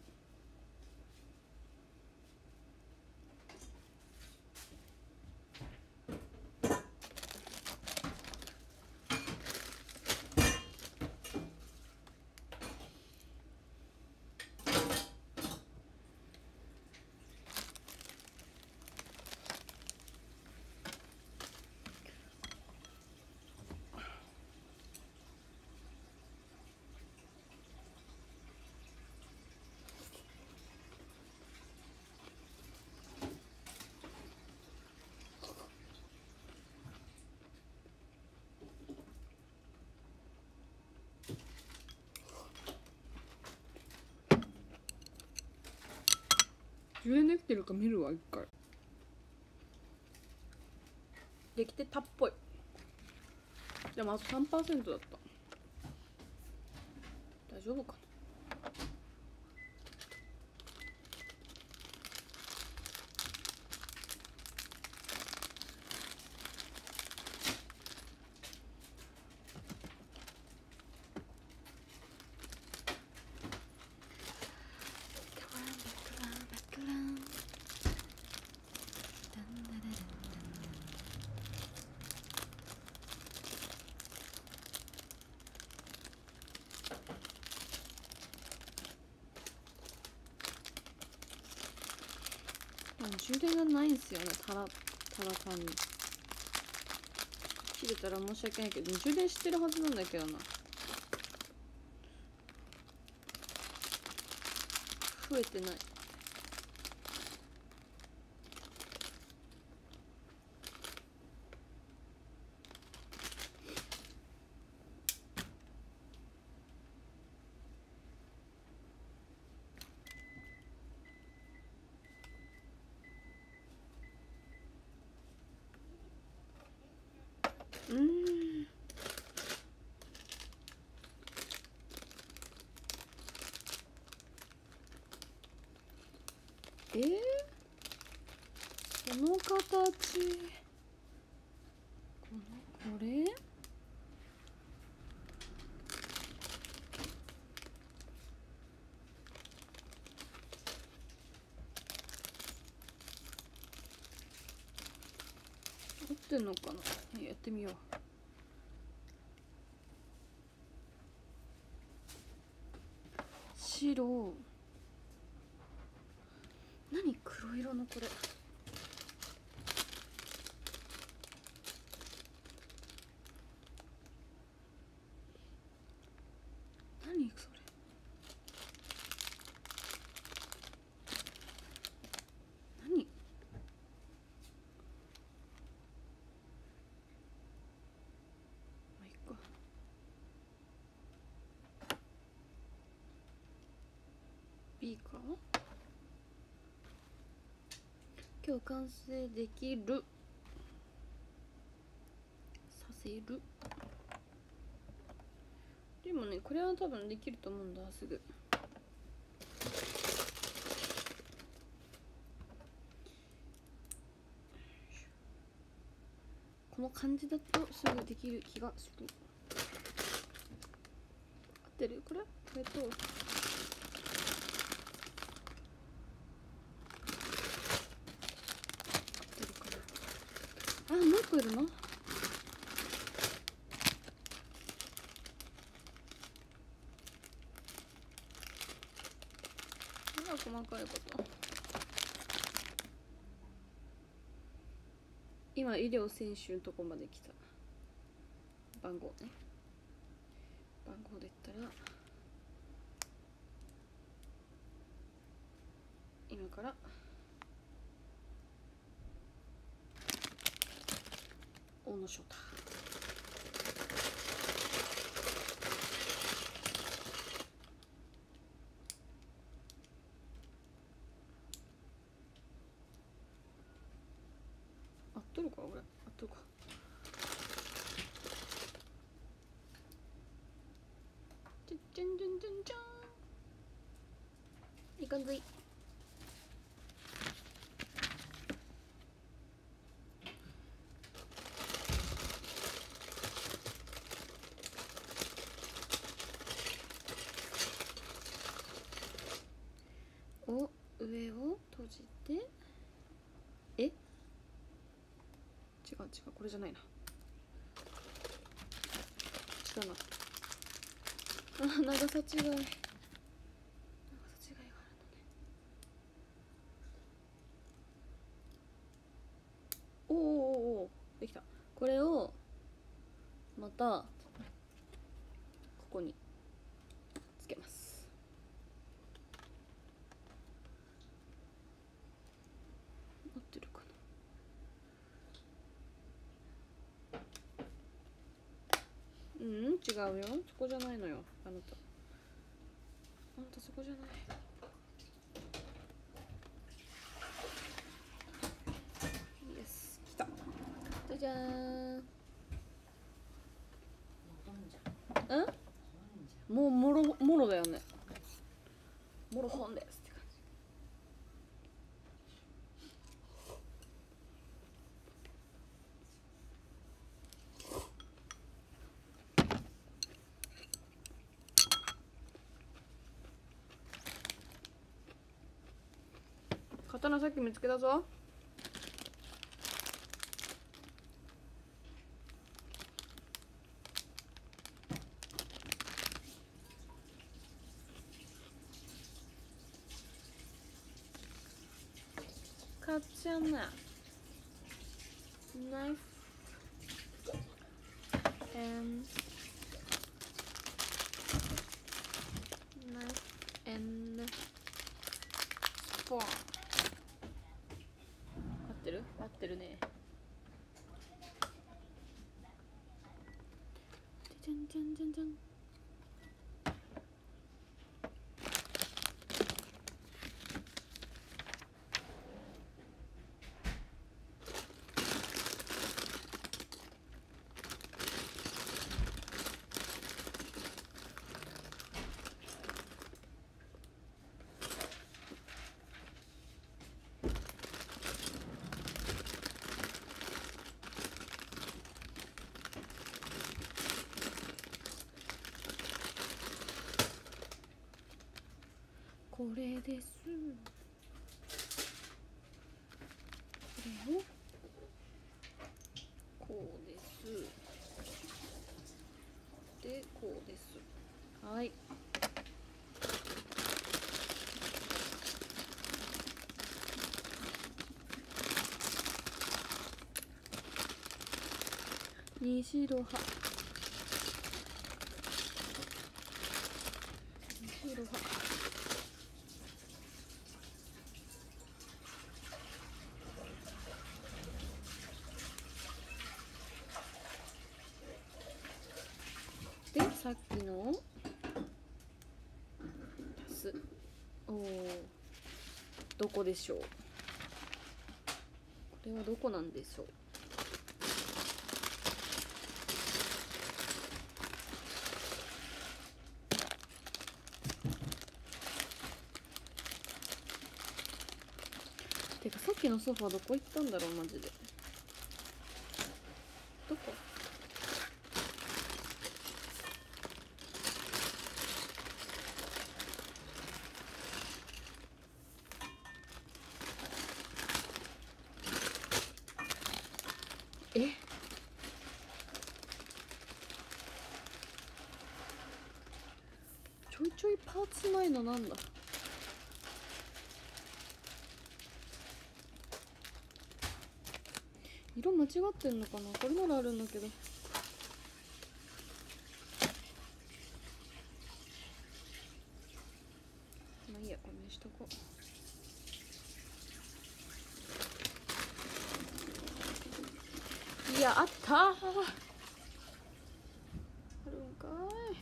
充電できてるか見るわ一回。できてたっぽい。でもあと さんパーセント だった。大丈夫かな。充電がないんすよね。たらたら単に切れたら申し訳ないけど充電してるはずなんだけどな。増えてない。うーんえー、その形このこれ合ってんのかな。やってみよう。白、何黒色のこれ。何それ。何。まあいっか。B か。今日完成できるさせる。でもねこれは多分できると思うんだすぐ。この感じだとすぐできる気がする。合ってるこれ。これとあ、もう一個いるの。細かいこと。今医療選手のとこまで来た。番号ね。番号で言ったらから大野翔太。合っとるか俺、合っとるか。じゃじゃんじゃんじゃんじゃん。いい感じ。お、上を閉じて、え、違う違う、これじゃないな、違うなあ、長さ違い、長さ違いがあるのね。おーおーおー、できた。これをまたここにつけます。合ってるかな。うん、違うよ、そこじゃないのよ、あなた。あんたそこじゃない。イエス、きた。じゃじゃーん。ん？もうもろもろだよね。もろ本ですって感じ。刀さっき見つけたぞ。買っちゃうな。ナイフ and knife and spoon。合ってる？合ってるね。じゃんじゃんじゃんじゃん。これです。これをこうです。で、こうです。はい。西ロハ。西ロハ。で、さっきの足す。おお、どこでしょう。これはどこなんでしょう。てかさっきのソファーどこ行ったんだろうマジで。どこ？え？ちょいちょいパーツないのなんだ。色間違ってんのかな。これならあるんだけど。まあいいや、これにしとこう。 やあったー、あるんかい。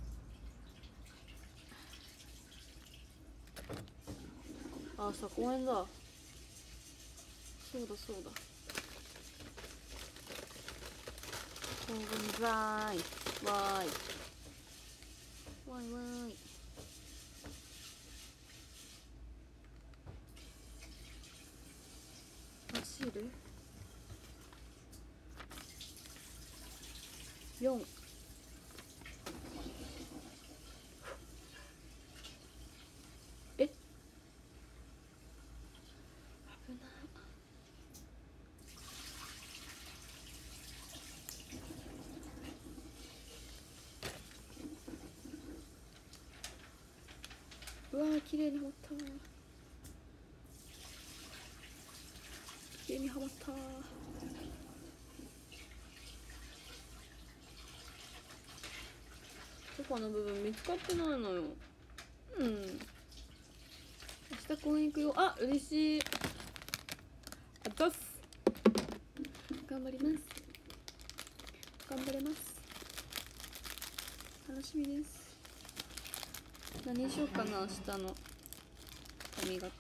あ、さ、公園だ。そうだそうだ。公園だーい。わーい。わーいわーい。あ、シールよん。え、危ない。うわー、綺麗にはまったー。綺麗にはまったー。ソファの部分見つかってないのよ。うん。明日公園行くよ。あ、嬉しい。あざっす。頑張ります。頑張れます。楽しみです。何にしようかな、明日の髪型。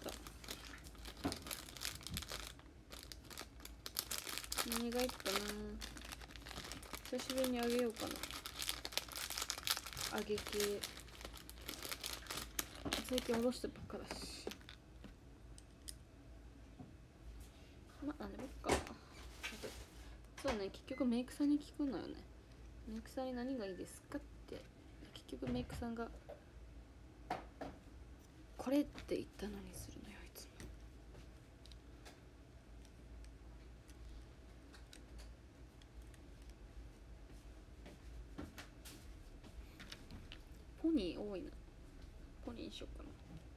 何がいいかな。久しぶりにあげようかな。あげ系。最近おろしたばっかだし。まあ、なんでもいいか。そうね、結局メイクさんに聞くのよね。メイクさんに何がいいですかって。結局メイクさんがこれって言ったのにするのよ、いつも。ポニー多いな。ポニーにしようかな。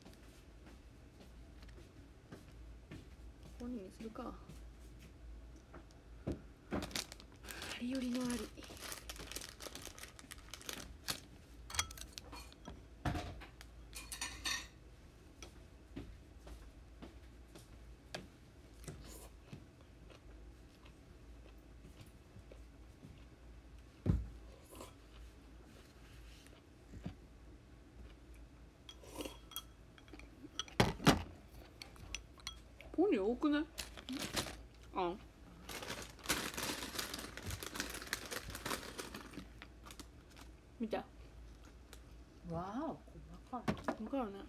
ポニーにするか。ありよりのあり。ポニー多くない？あ、見た。 わあ、細かい。 分かるね。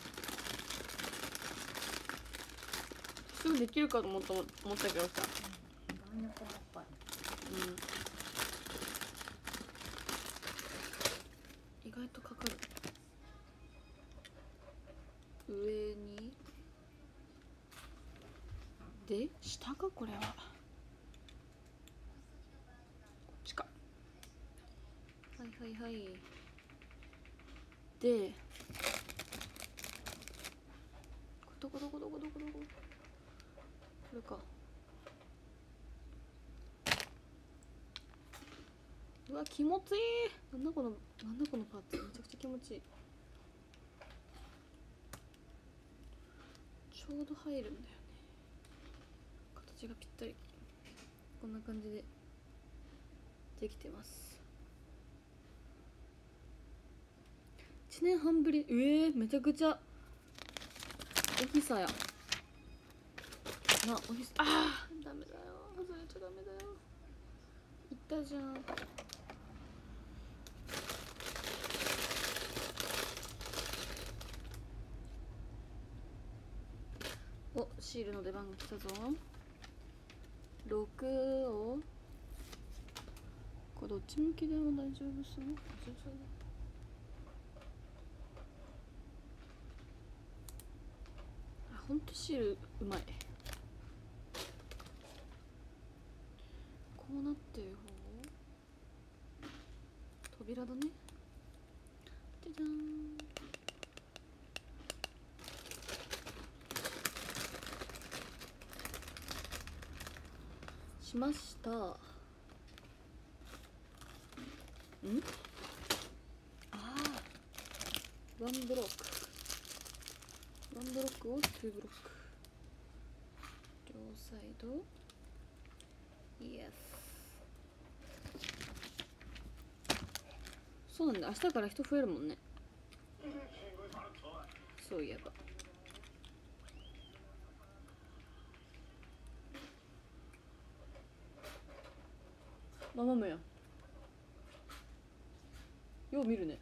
すぐできるかと思った思ったけどさ。 意外に細かい。 うん。意外とかかる。上に。で、下かこれは。こっちか。はいはいはい。で。どこどこどこどこどこ。これか。うわ、気持ちいい。なんだこの、なんだこのパーツ。めちゃくちゃ気持ちいい。ちょうど入るんだよね。形がぴったり。こんな感じでできてます。いちねんはんぶり。えー、めちゃくちゃおひさやな。おひさ、あー、ダメだよ、外れちゃダメだよ。言ったじゃん。お、シールの出番が来たぞ。ろくをこれどっち向きでも大丈夫そう。あ、ほんとシールうまい。こうなってる方扉だね。じゃじゃーん。しました。ん？ああ、ワンブロック。ワンブロックをツーブロック。両サイド。イエス。 そうなんだ、明日から人増えるもんね。そういえば。ママもや。よう見るね。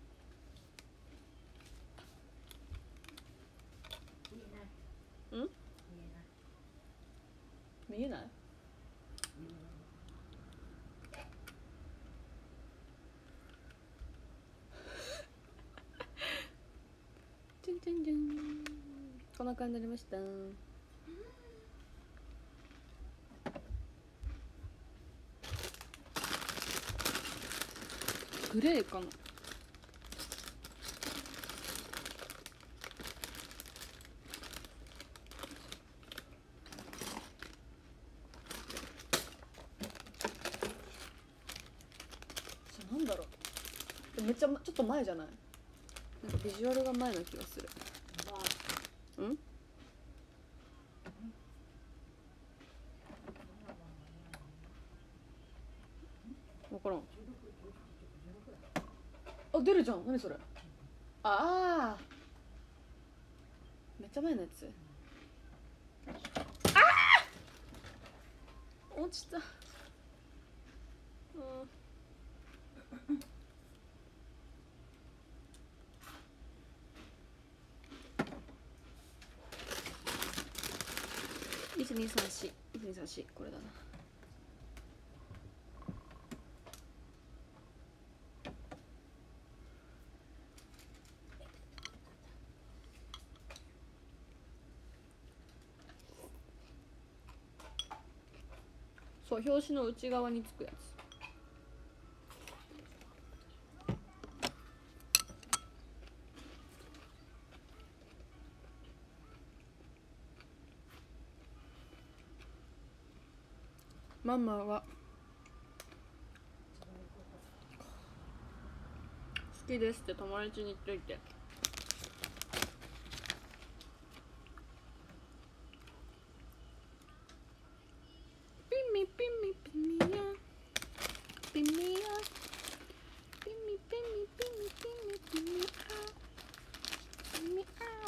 ん？見えない？じゃんじゃんじゃん。こんな感じになりました。グレーかな。なんだろう、めっちゃちょっと前じゃない？なんかビジュアルが前な気がする。うん？分からん。あ、出るじゃん。何それ。ああ、めっちゃ前のやつ。ああ、落ちた。うん。いちにさんし、いちにさんし、これだな。そう、表紙の内側につくやつ。ママは好きですって友達に言っといて。ピミピミピミヤピミヤピミピミピミピミピミアピミア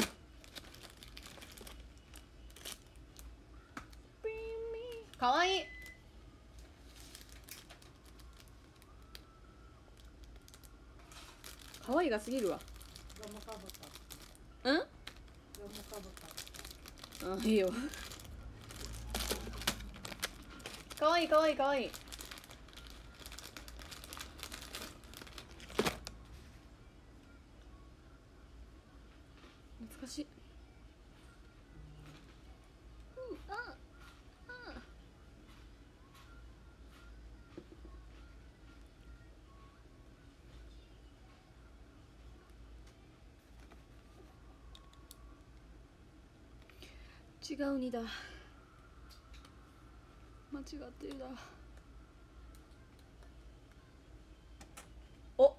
ピミ。かわいい。かわいいがすぎるわ。うん？あ、いいよ。かわいいかわいいかわいい。懐かしい。うん、ああ。違うにだ。間違ってるだ。お。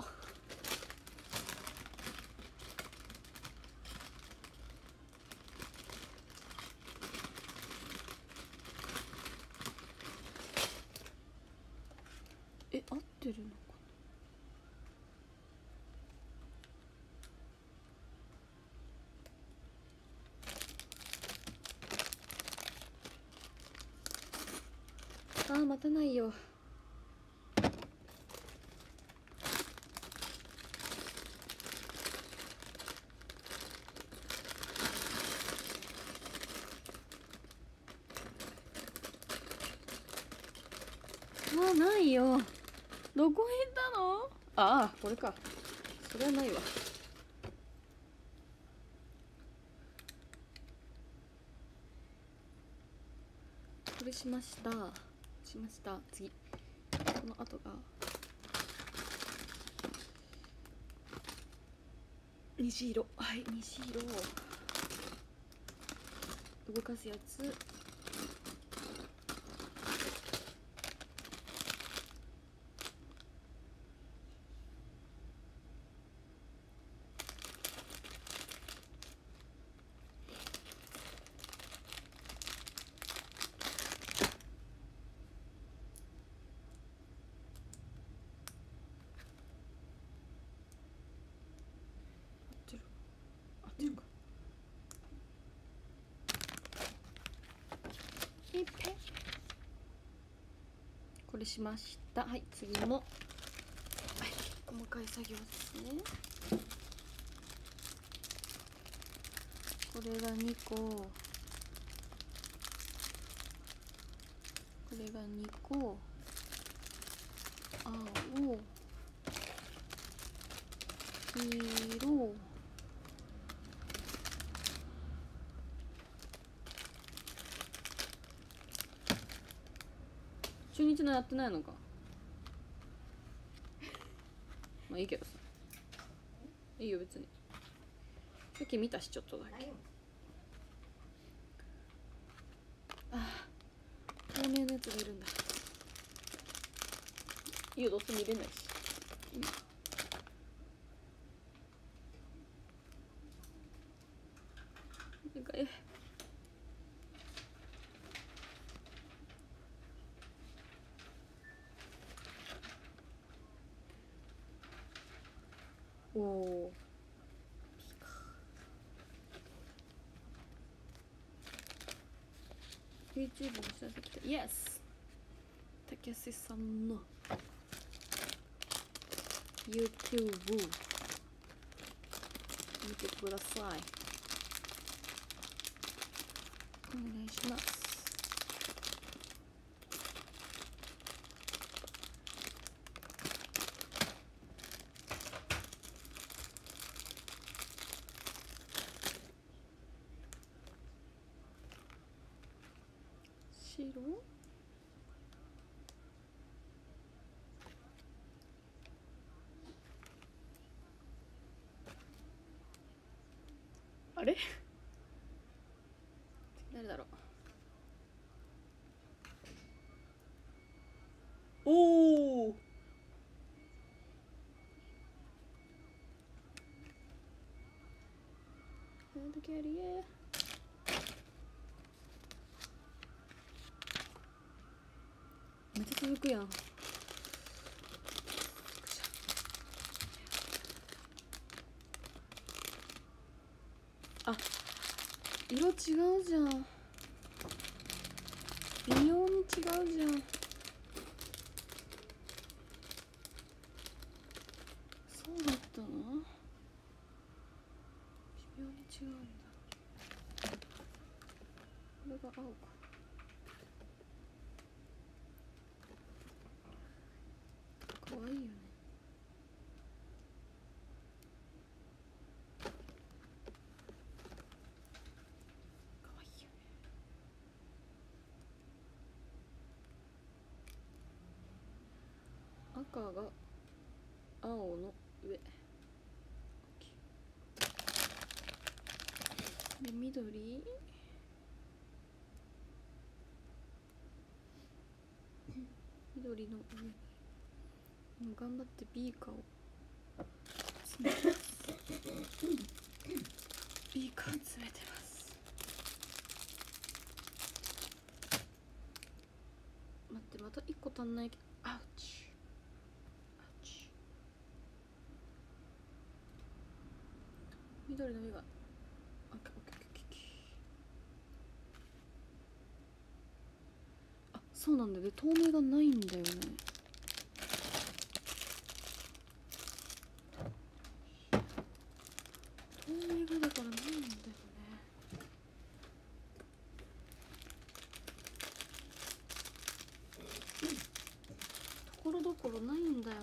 え、合ってるのかな。あー、待たないよ。あー、ないよ。どこ行ったの？ああ、これか。それはないわ。これしました。しました。次。この後が。虹色。はい、虹色。動かすやつ。 しました。はい、次も、はい、細かい作業ですね。これがにこ、これがにこ、青、黄色、中日のやってないのか。まあいいけどさ、いいよ別に。さっき見たしちょっとだけ。ああ、透明のやつがいるんだ。いいよ、どうせ見れないし。なんかえおお。YouTube に知らせてきた。Yes。たけしさんの YouTube 見てください。お願いします。白？あれ？誰だろう。おお。ヘッドキャリア。めっちゃ続くやん。あ、色違うじゃん。微妙に違うじゃん。そうだったの？微妙に違うんだ。これが青か。かわいいよね。かわいいよね。赤が青の上で、緑緑の上にもう頑張ってビーカーを詰めてます。ビーカー詰めてます。待って、またいっこ足んないけど、アウチアウチ。緑の上がオッケーオッケーオッケーオッケー。あ、そうなんだよ。で透明がないんだよね。透明がだからないんだよね。ところどころないんだよね。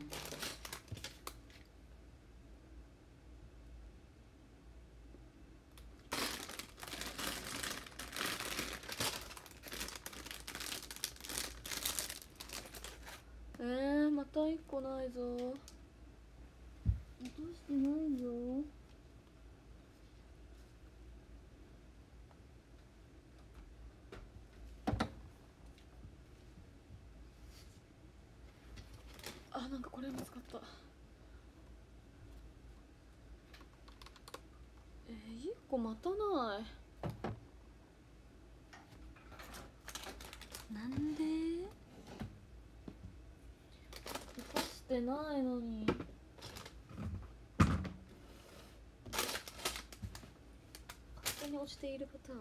えー、またいっこないぞ。落としてないぞ。あ、なんかこれ見つかった。えー、いっこ待たない。なんで？落としてないのに。勝手に落ちているパターン。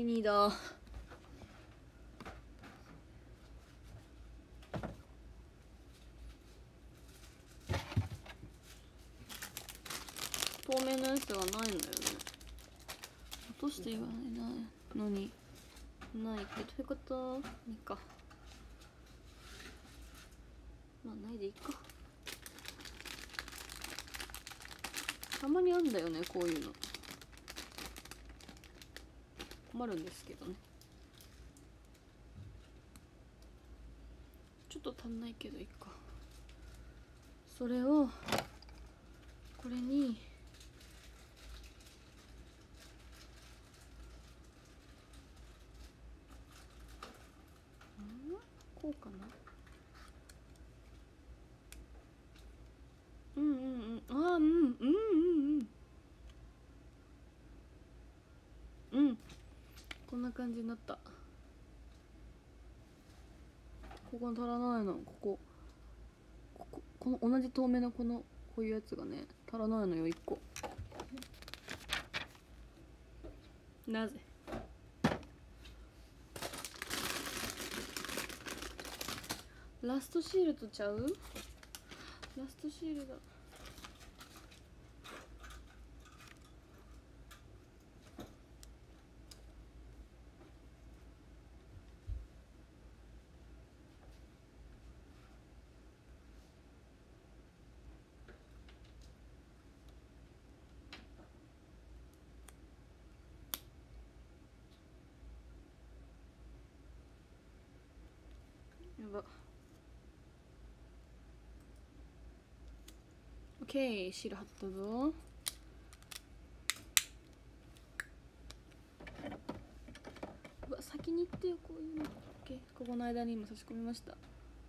ミニだ。透明のやつがないんだよね。落として言わないのにないってどういうこと？いいか、まあないでいいか。たまにあんだよねこういうの。困るんですけどね。ちょっと足んないけどいいか。それをこれにんこうかな。うんうんうん、ああ、うんうんうんうんうん、こんな感じになった。ここに足らないの。こここここの同じ透明なこのこういうやつがね足らないのよいっこ。なぜ？ラストシールドちゃう？ラストシールド。やば。オッケー、シール貼ったぞ。うわ、先に行ってよこういうの。オッケー、ここの間に今差し込みました。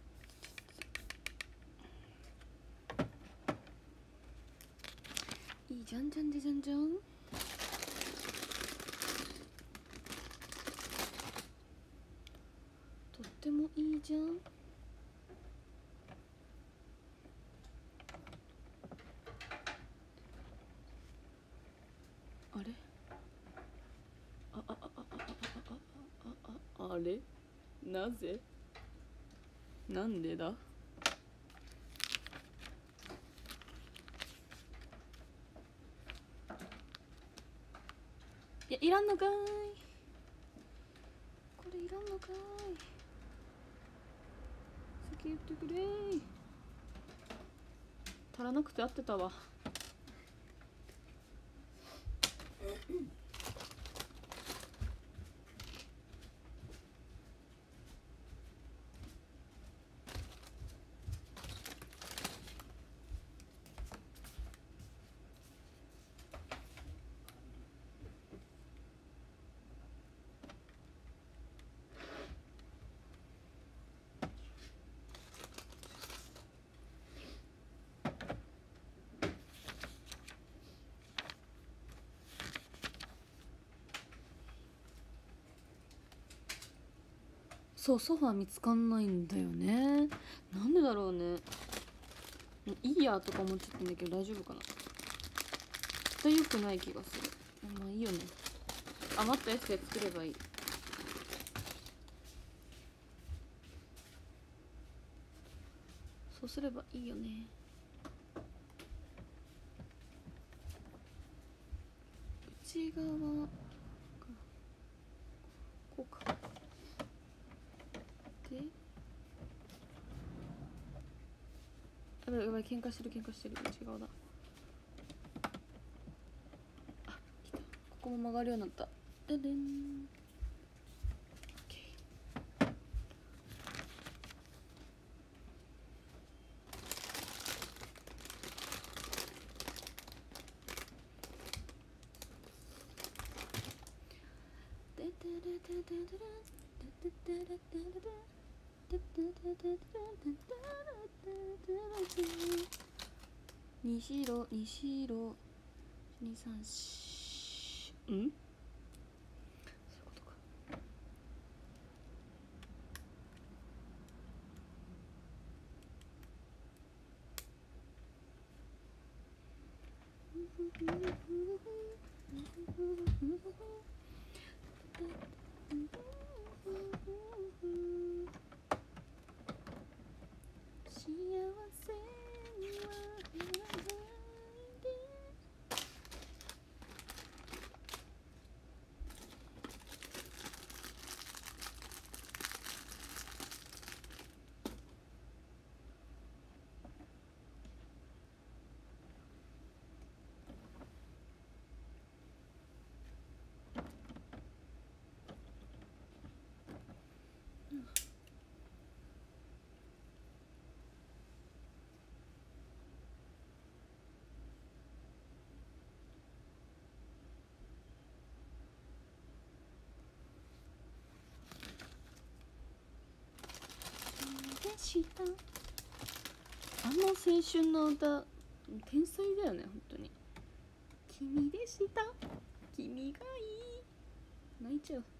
いいじゃんじゃんじゃじゃんじゃん。とってもいいじゃん。あれああああああああああれなぜなんでだ。いや、いらんのかーい。これいらんのかーい。先言ってくれー。足らなくて合ってたわ。そう、ソファー見つかんないんだよね。なんでだろうね。いいやとか思っちゃったんだけど大丈夫かな。絶対良くない気がする。まあいいよね。余ったやつで作ればいい。そうすればいいよね。内側こうか。で、やばいやばい、喧嘩してる喧嘩してる。内側だ。あ、来た。ここも曲がるようになった。ででん。に白に白にさんし、ん？そういうことか。 幸せにはならないで。でしたあの青春の歌天才だよね本当に。君でした君がいい泣いちゃう。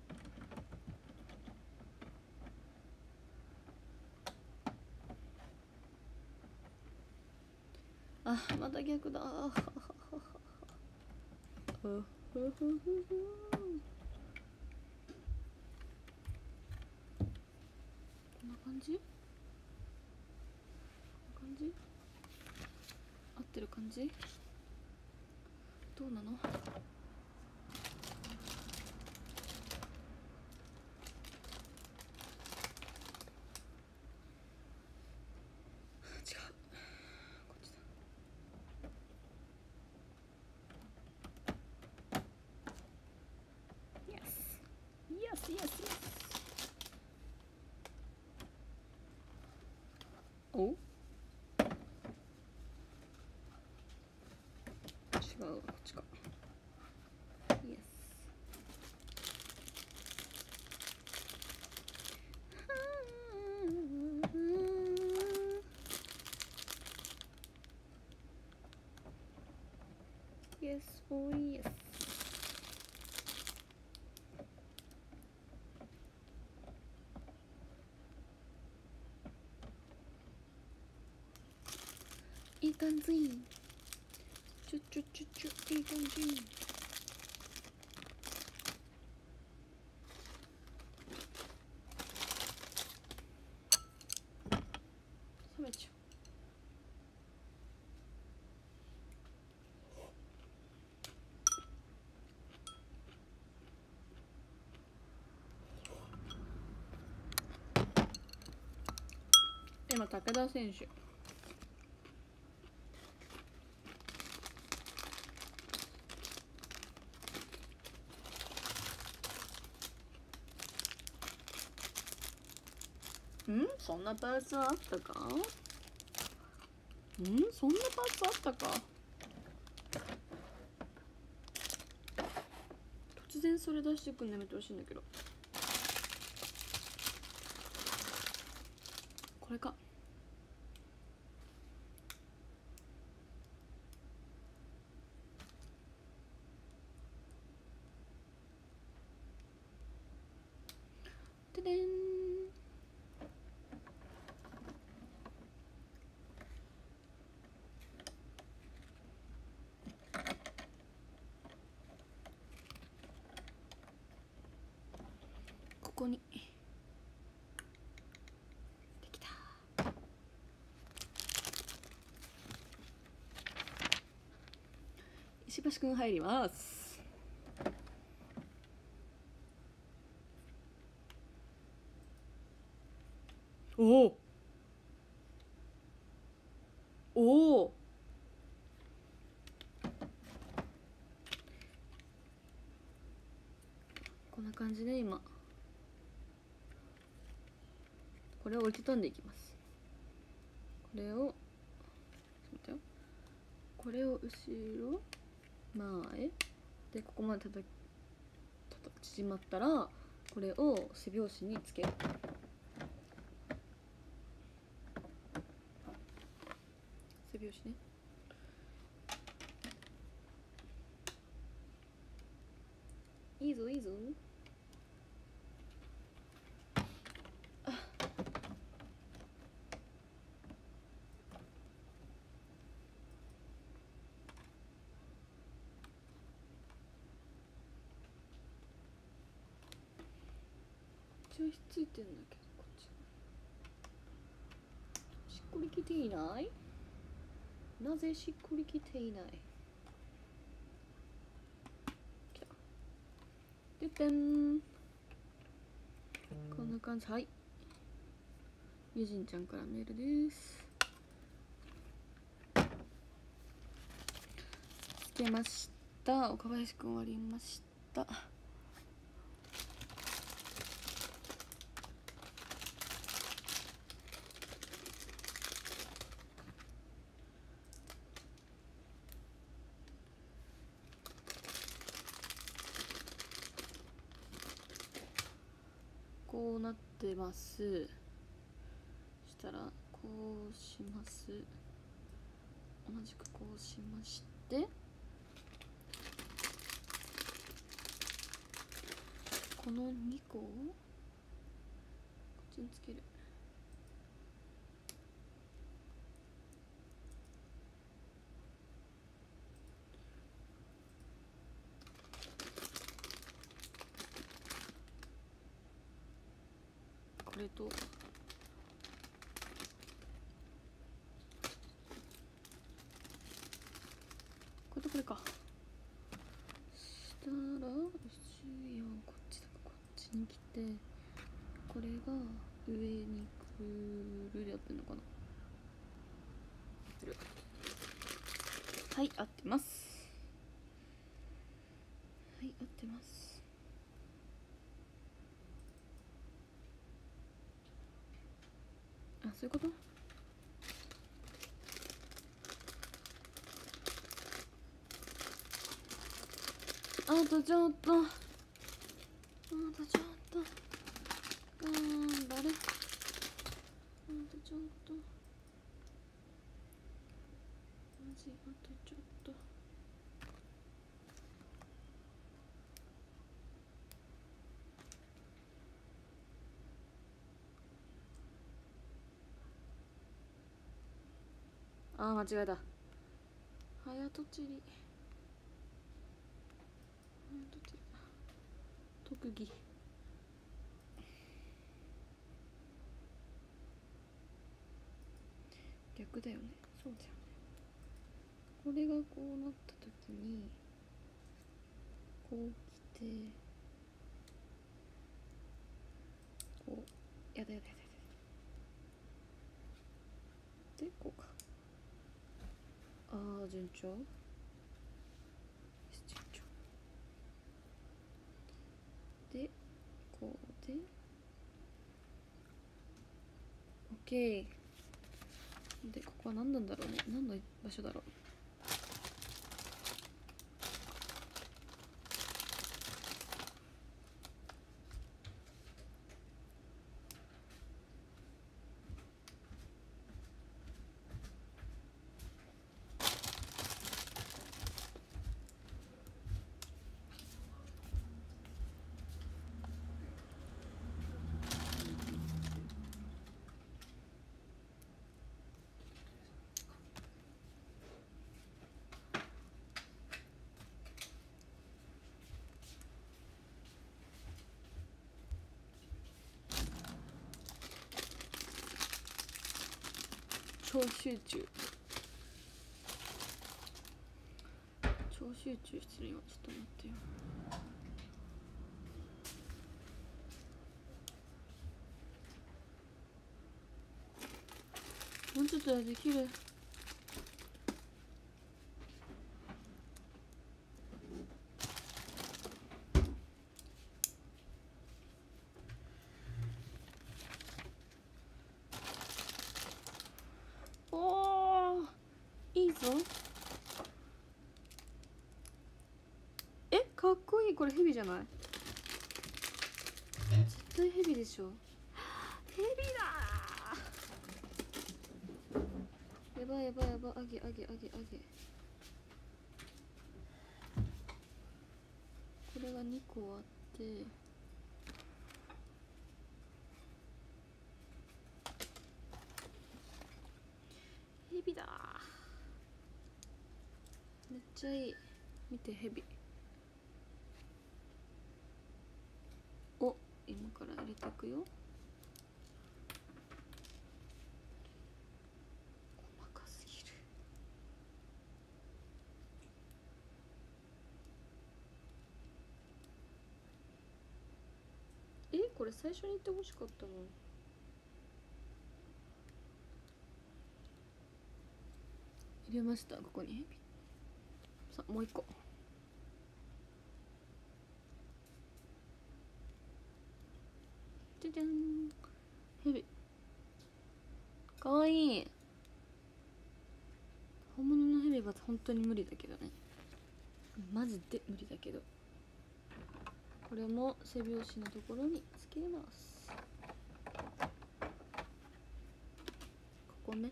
あまた逆だ。あこんな感じこんな感じ合ってる感じどうなの。違うこっちだ。Yes yes yes yes お違うこっちか。 Yes Yes oh yes いい感じ。ちょちょちょちょいい感じ。冷めちゃう。今武田選手んそんなパーツあったか。んそんなパーツあったか。突然それ出してくんのやめてほしいんだけど。これか。てでん。ここにできた。石橋くん入ります。おおおおこんな感じで今これを折りたたんでいきます。これをちょっと待ってよ。これを後ろ前でここまでたたきたた縮まったらこれを背拍子につける。背拍子ね。いいぞいいぞ。 ひっついてんだけど、こっちしっくりきていない。なぜしっくりきていない。きた。でてん、こんな感じ。はい、ゆじんちゃんからメールです。つけました。岡林くん終わりました。こうなってます。したらこうします。同じくこうしまして、このにこをこっちにつける。これとこれとこれか。したら薄いをこっちだこっちに来て、これが上にくるでやってんのかな。はい、合ってます。はい、合ってます。あ、そういうこと。あとちょっと、あとちょっと頑張れ。あとちょっとマジ、あとちょっと。あー、間違えた。早とちり、早とちりだ。特技。逆だよね。そうだよね。これがこうなった時にこう来て、こうやだやだやだやだで、こうか。あー、順調。順調で、こうで OK で、ここは何なんだろうね。何の場所だろう。超集中超集中してるよ。ちょっと待ってよ。もうちょっとでできる。おー、いいぞ。え、かっこいい。これヘビじゃない？絶対ヘビでしょ。ヘビだー。やばいやばいやばい。あげあげあげあげ。これがにこあって、ヘビだー。めっちゃいい。見てヘビ。お、今かから入れていくよ。細かすぎる。え、これ最初に言ってほしかったの。入れました。ここにさあもう一個。じゃじゃん、ヘビかわいい。本物のヘビは本当に無理だけどね、マジで無理だけど。これも背拍子のところにつけます。ここね。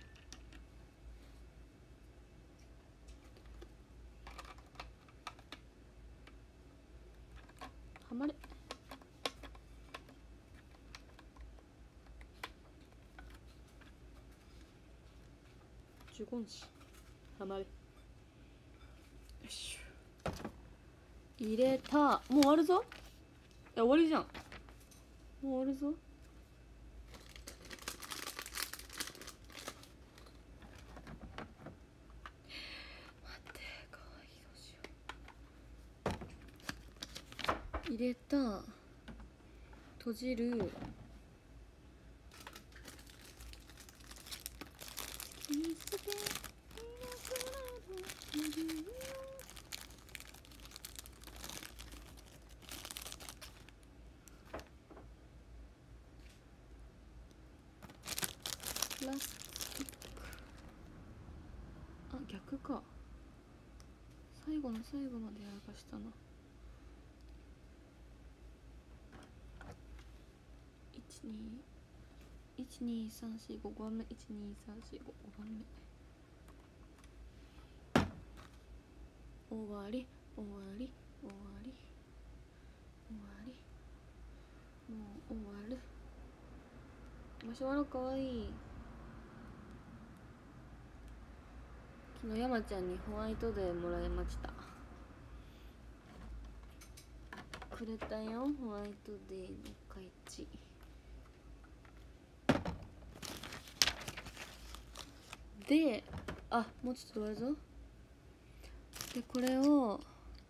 はまれ。ジュゴンシはまれ。よいしょ、入れた。もう終わるぞ。いや終わりじゃん。もう終わるぞ。待って、かわいい。どうしよう。入れた。閉じる。プラスチック。あ、逆か。最後の最後までやらかしたな。いちにいちにさんしごごばんめ。いちにさんしごごばんめ。終わり終わり終わり終わり。もう終わる。マシュマロかわいい。昨日山ちゃんにホワイトデーもらいました。くれたよ、ホワイトデーのカイチ。で、あ、もうちょっと終わるぞ。で、これを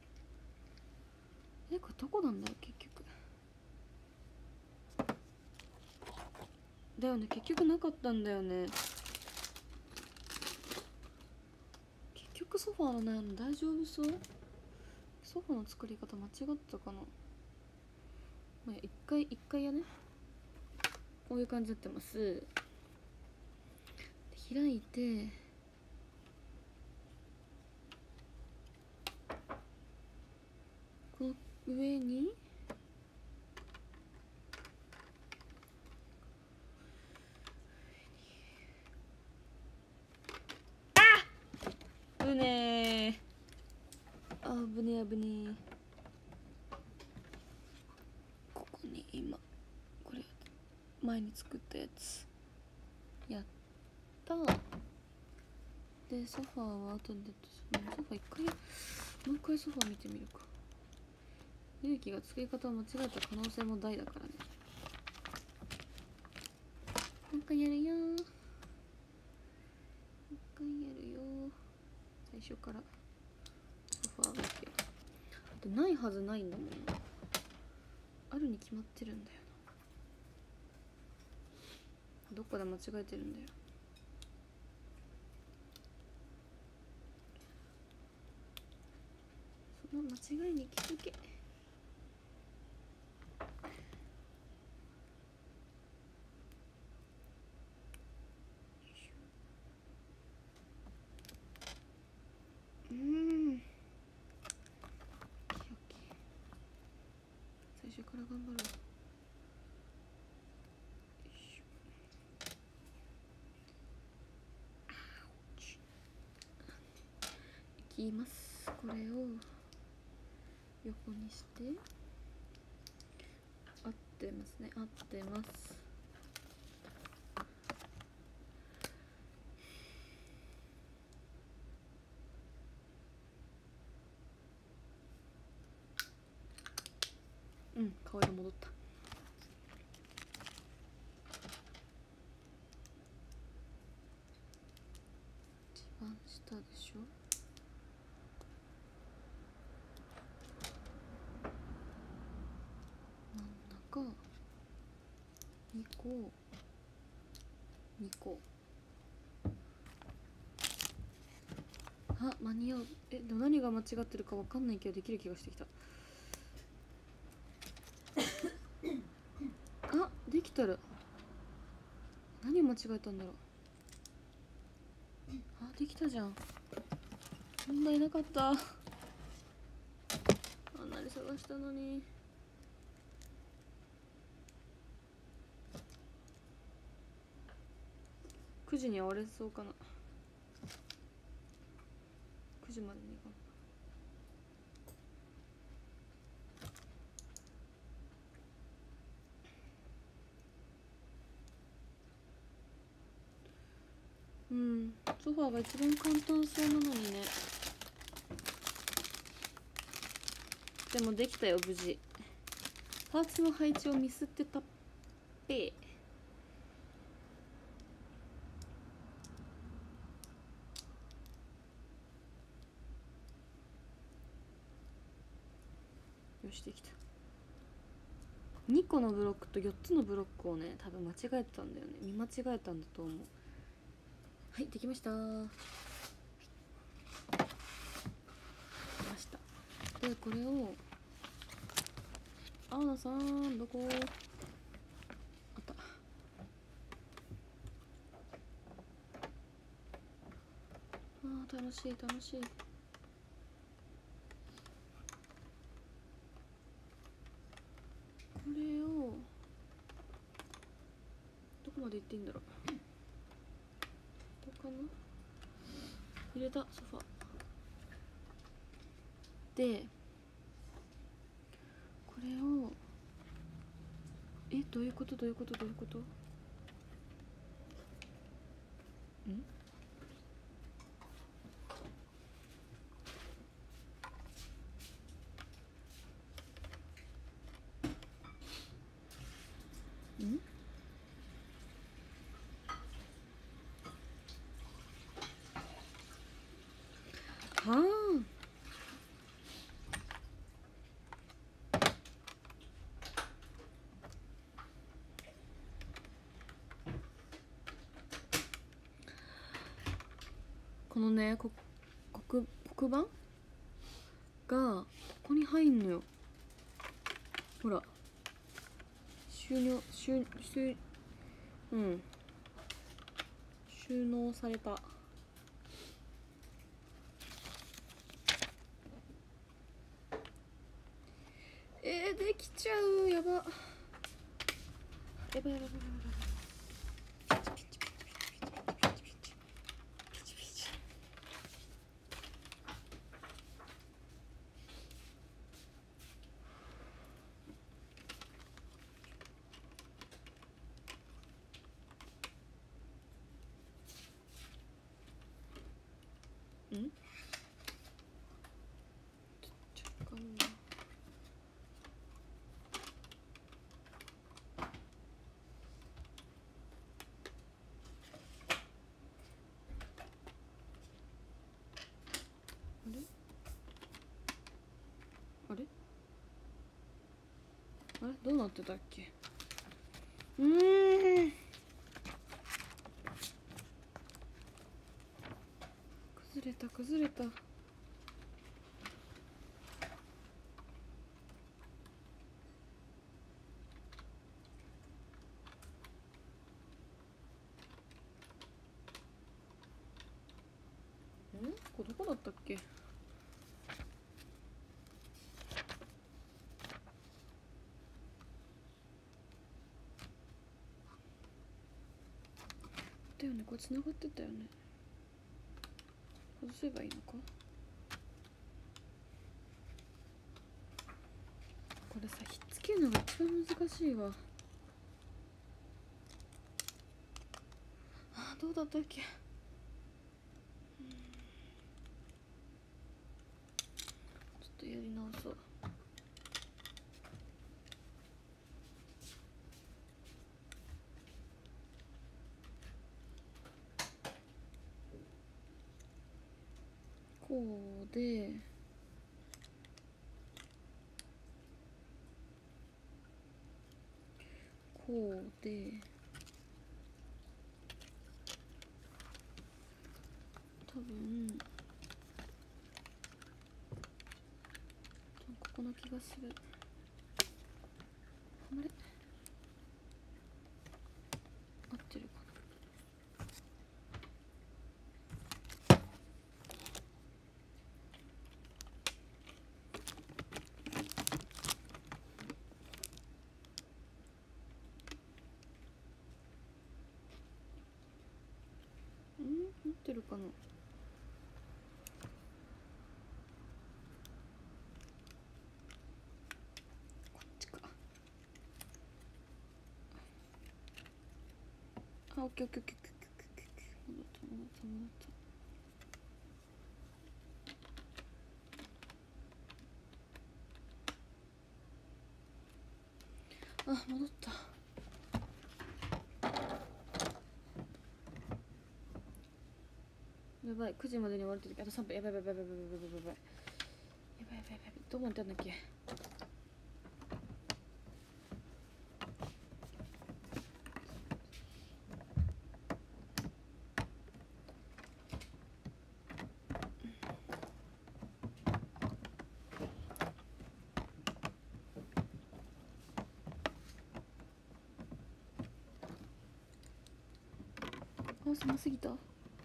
え、これどこなんだろう結局。だよね、結局なかったんだよね。結局ソファーのないの大丈夫そう？ソファーの作り方間違ったかな。まあ、一回一回やね。こういう感じになってます。開いて、この上にあぶねー、あぶねーあぶねー。ここに今これ前に作ったやつやったー。でソファーは後でソファー一回もう一回ソファー見てみるか。勇気が作り方を間違えた可能性も大だからね。もう一回やるよー。もう一回やるよー。最初からソファーだけどないはずないんだもんな。あるに決まってるんだよな。どっかで間違えてるんだよ。その間違いに気づけ。うん。最初から頑張ろう。いきます。これを横にして合ってますね。合ってます。うん、顔色戻った。 番下でしょ。真ん中にこにこ。あ、間に合う。え、でも何が間違ってるか分かんないけどできる気がしてきた。あ、できたる。何間違えたんだろう。あ、できたじゃん。問題なかった。あんなに探したのに。くじに終われそうかな。くじまでに行こう。うん、ソファーが一番簡単そうなのにね。でもできたよ、無事。パーツの配置をミスってたっぺ。よし、できた。にこのブロックとよっつのブロックをね、多分間違えてたんだよね。見間違えたんだと思う。はい、できました。できました。で、これを青野さん、どこ？あった。あー、楽しい楽しい。これをどこまで行っていいんだろう。どうかな。入れた。ソファでこれを、え、どういうことどういうことどういうこと。んんはあ、このね、こ黒黒板がここに入んのよ。ほら、収納収収うん収納された。えー、できちゃう。やばやばやばやばやばやば。ん？ちょっとわかんない。あれ？あれ？あれ？どうなってたっけ？うーん。崩れた崩れた。ん？これどこだったっけ？だよね、これ繋がってたよね。外せばいいのか。これさ、ひっつけるのが一番難しいわ。あー、どうだったっけ。ちょっとやり直そう。 こうでこうで多分ここの気がする。あれ合ってるかな。ん合ってるかな。あ、オッケーオッケーオッケーオッケーオッケーオッケー戻った戻った戻ったあ、戻った。やばい、くじまでに終わるって時あとさんぷん。やばいやばいやばいやばいやばいやばいやばいやばいやばいやばい。どこまでやったんだっけ。あ、狭すぎた。こ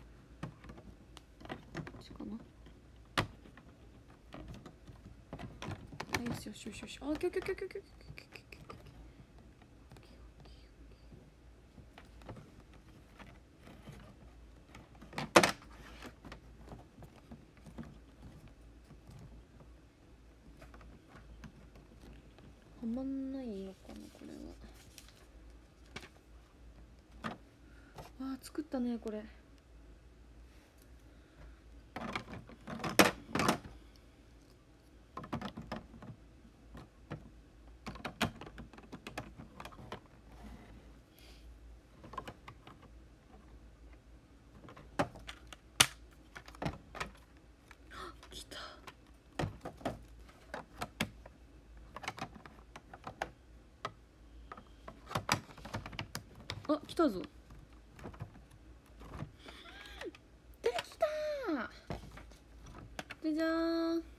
っちかな。あ、よしよしよしよし。あ、オッケーオッケーオッケーオッケーオッケーオッケーオッケーオッケーオッケーオッケーオッケー。はまんないのかなこれは。あー、作ったねこれ。来た。あ、来たぞ。できたー。じゃじゃーん。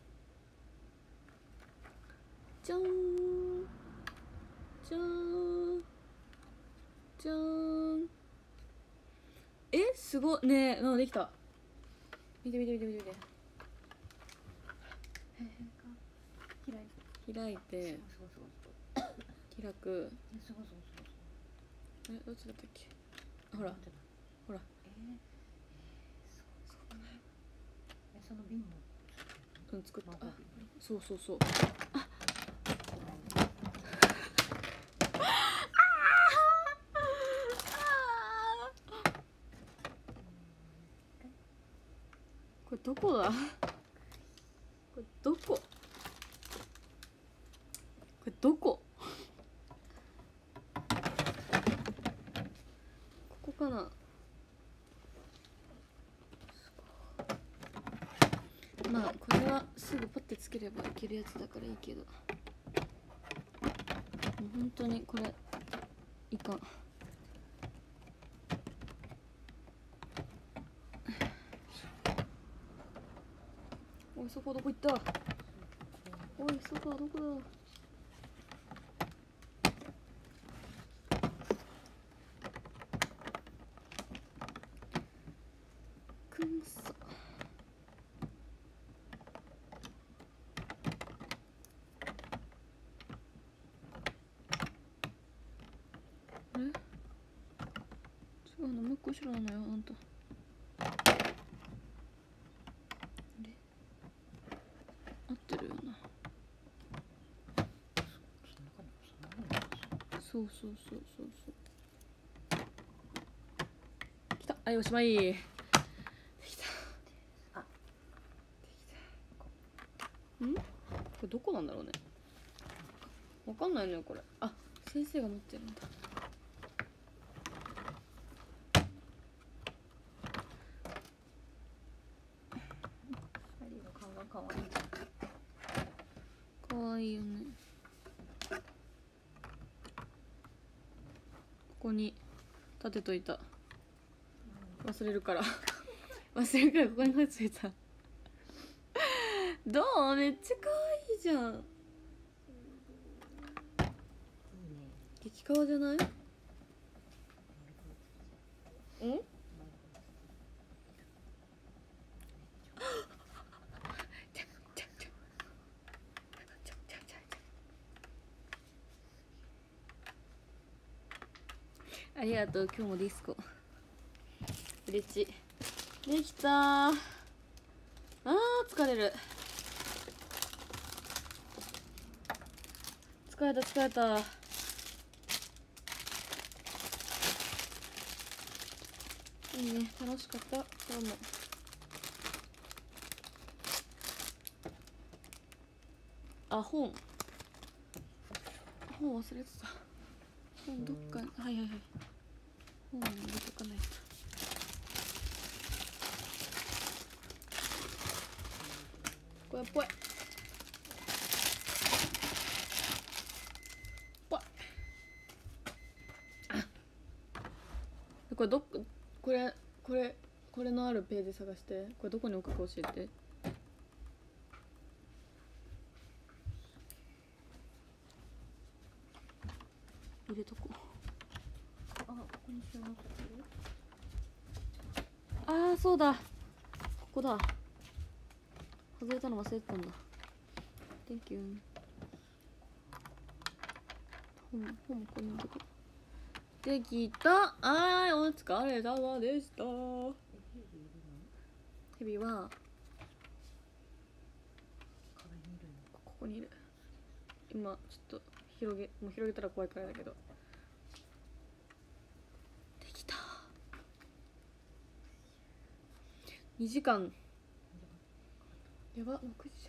じゃーん。じゃーん。じゃーん。え、すごいねえ。うん、できた。見て見て見て見て見て。 開いて。 開いてそうそうそうそう。 開く。 え、そうそうそうそう。 え、どっちだったっけ。ほらほら。 えー、えー、すごくない？え、その瓶もうん作った。あ、 魔法瓶。 そうそうそう。あこれどこだ。これどこ。これどこ。ここかな。まあこれはすぐパッてつければいけるやつだからいいけど、もう本当にこれいかん。おい、ソファーどこ行った。おい、ソファーどこだ。くんそ。あれ違うの、もう一個後ろなのよあんた。あれ合ってるよな。そうそうそうそうそう。きた。はい、おしまい。できた。 あ、 できた。ん？これどこなんだろうね。わかんないのよこれ。あ、先生が持ってるんだ。 かわいい。 かわいいよね。ここに立てといた。忘れるから忘れるからここに立てといたどう？めっちゃかわいいじゃん。 いいね。 激かわじゃない？うんありがとう。今日もディスコブリッジできたー。あー疲れる。疲れた疲れた。いいね、楽しかった今日も。あ、本本忘れてた。本どっか、はいはいはい、本入れとかないと。これっぽいぽい。これどっこれこれこれのあるページ探して。これどこに置くか教えて。入れとこう。 あ、ここにしようなかったよ。 あーそうだ、ここだ。外れたの忘れてたんだ。 Thank you。 本本ここに置いとこう。できた。あーお疲れ様でした。ヘビはここにいる。今ちょっと広げもう広げたら怖いからだけど。できた。にじかん。やば、ろくじじゃ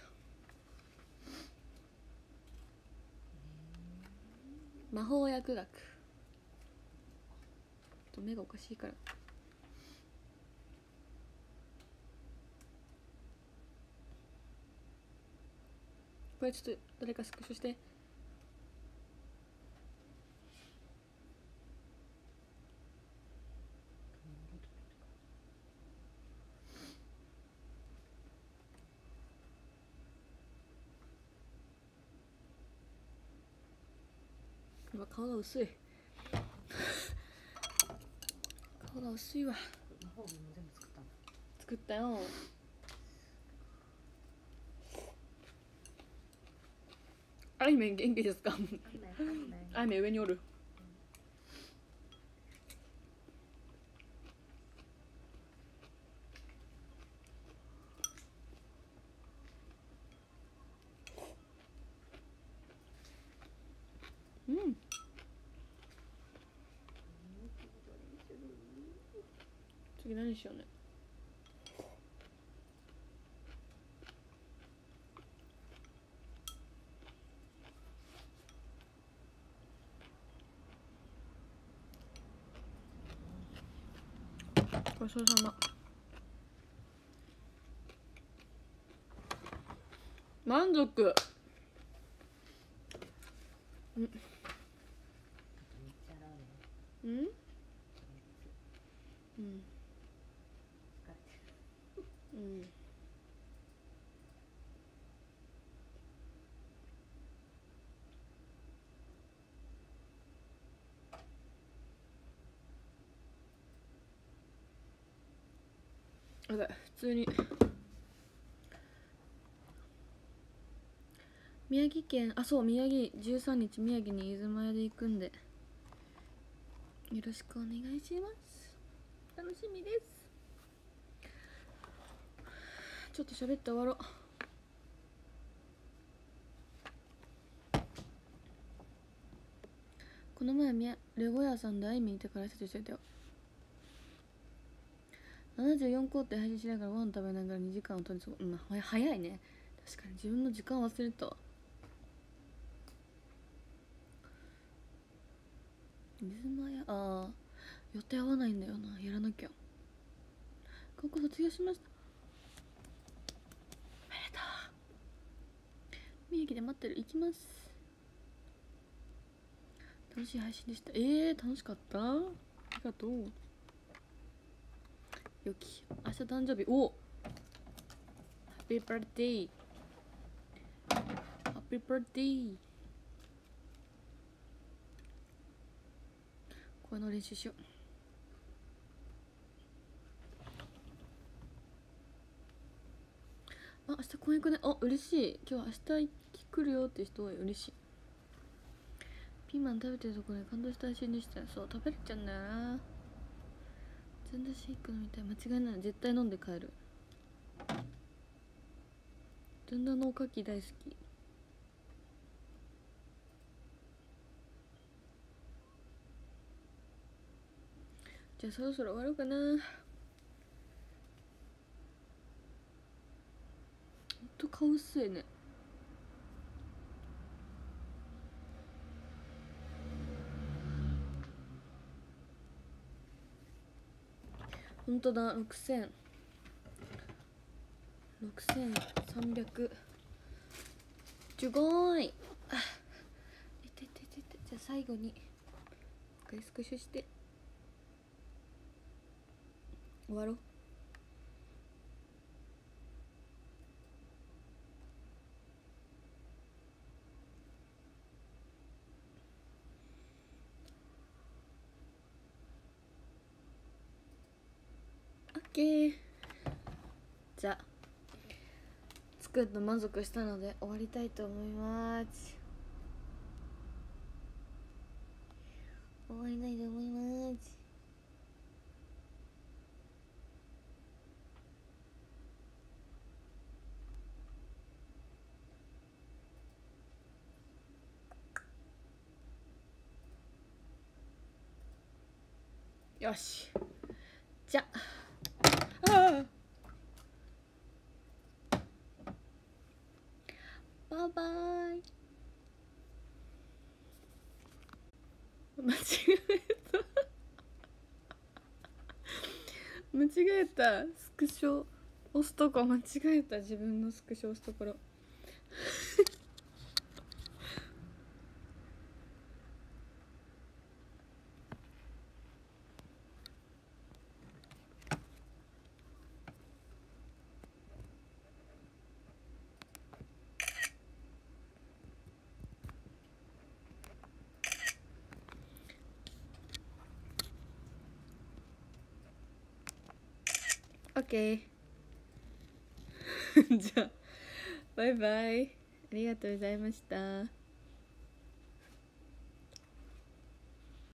ん。魔法薬学。と目がおかしいから。これちょっと誰かスクショして。今顔が薄い顔が薄いわ。 魔法瓶も全部作ったの？ 作ったよ。アイメン元気ですか？アイメン上におる。うん。次何しようね。ごちそうさま。満足。うん。うん。うん。うん。やばい、普通に宮城県、あ、そう、宮城じゅうさんにち宮城に出雲屋で行くんでよろしくお願いします。楽しみです。ちょっと喋って終わろう。この前レゴ屋さんでアイミーいたから説明してたよ。ななじゅうよん工程配信しながらご飯食べながらにじかんを取りそう。うん、早いね。確かに自分の時間忘れたわ。水間屋、ああ予定合わないんだよな。やらなきゃ。高校卒業しました。おめでとう。 宮城で待ってる。行きます。楽しい配信でした。えー、楽しかった。ありがとう。よき、明日誕生日。お、ハッピーバースデー。ハッピーバースデー。この練習しよう。あ、明日公園行くね。あ、嬉しい。今日明日来るよって人は嬉しい。ピーマン食べてるところで感動した配信でした。そう、食べれちゃうんだよな。ずんだシェイク飲みたい。間違いない。絶対飲んで帰る。ずんだのおかき大好き。じゃあそろそろ終わろうかな。ほんと顔薄いね。ほんとだ。ろくせんろくせんさんびゃくすごーい。あ、いてててて。じゃあ最後に一回スクショして終わろう。オッケー。じゃあ作るの満足したので終わりたいと思います。終わりたいと思います。よし、じゃあ、あバイバイ。間違えた間違えた。スクショ押すとこ間違えた。自分のスクショ押すところオッケーじゃあバイバイ。ありがとうございました。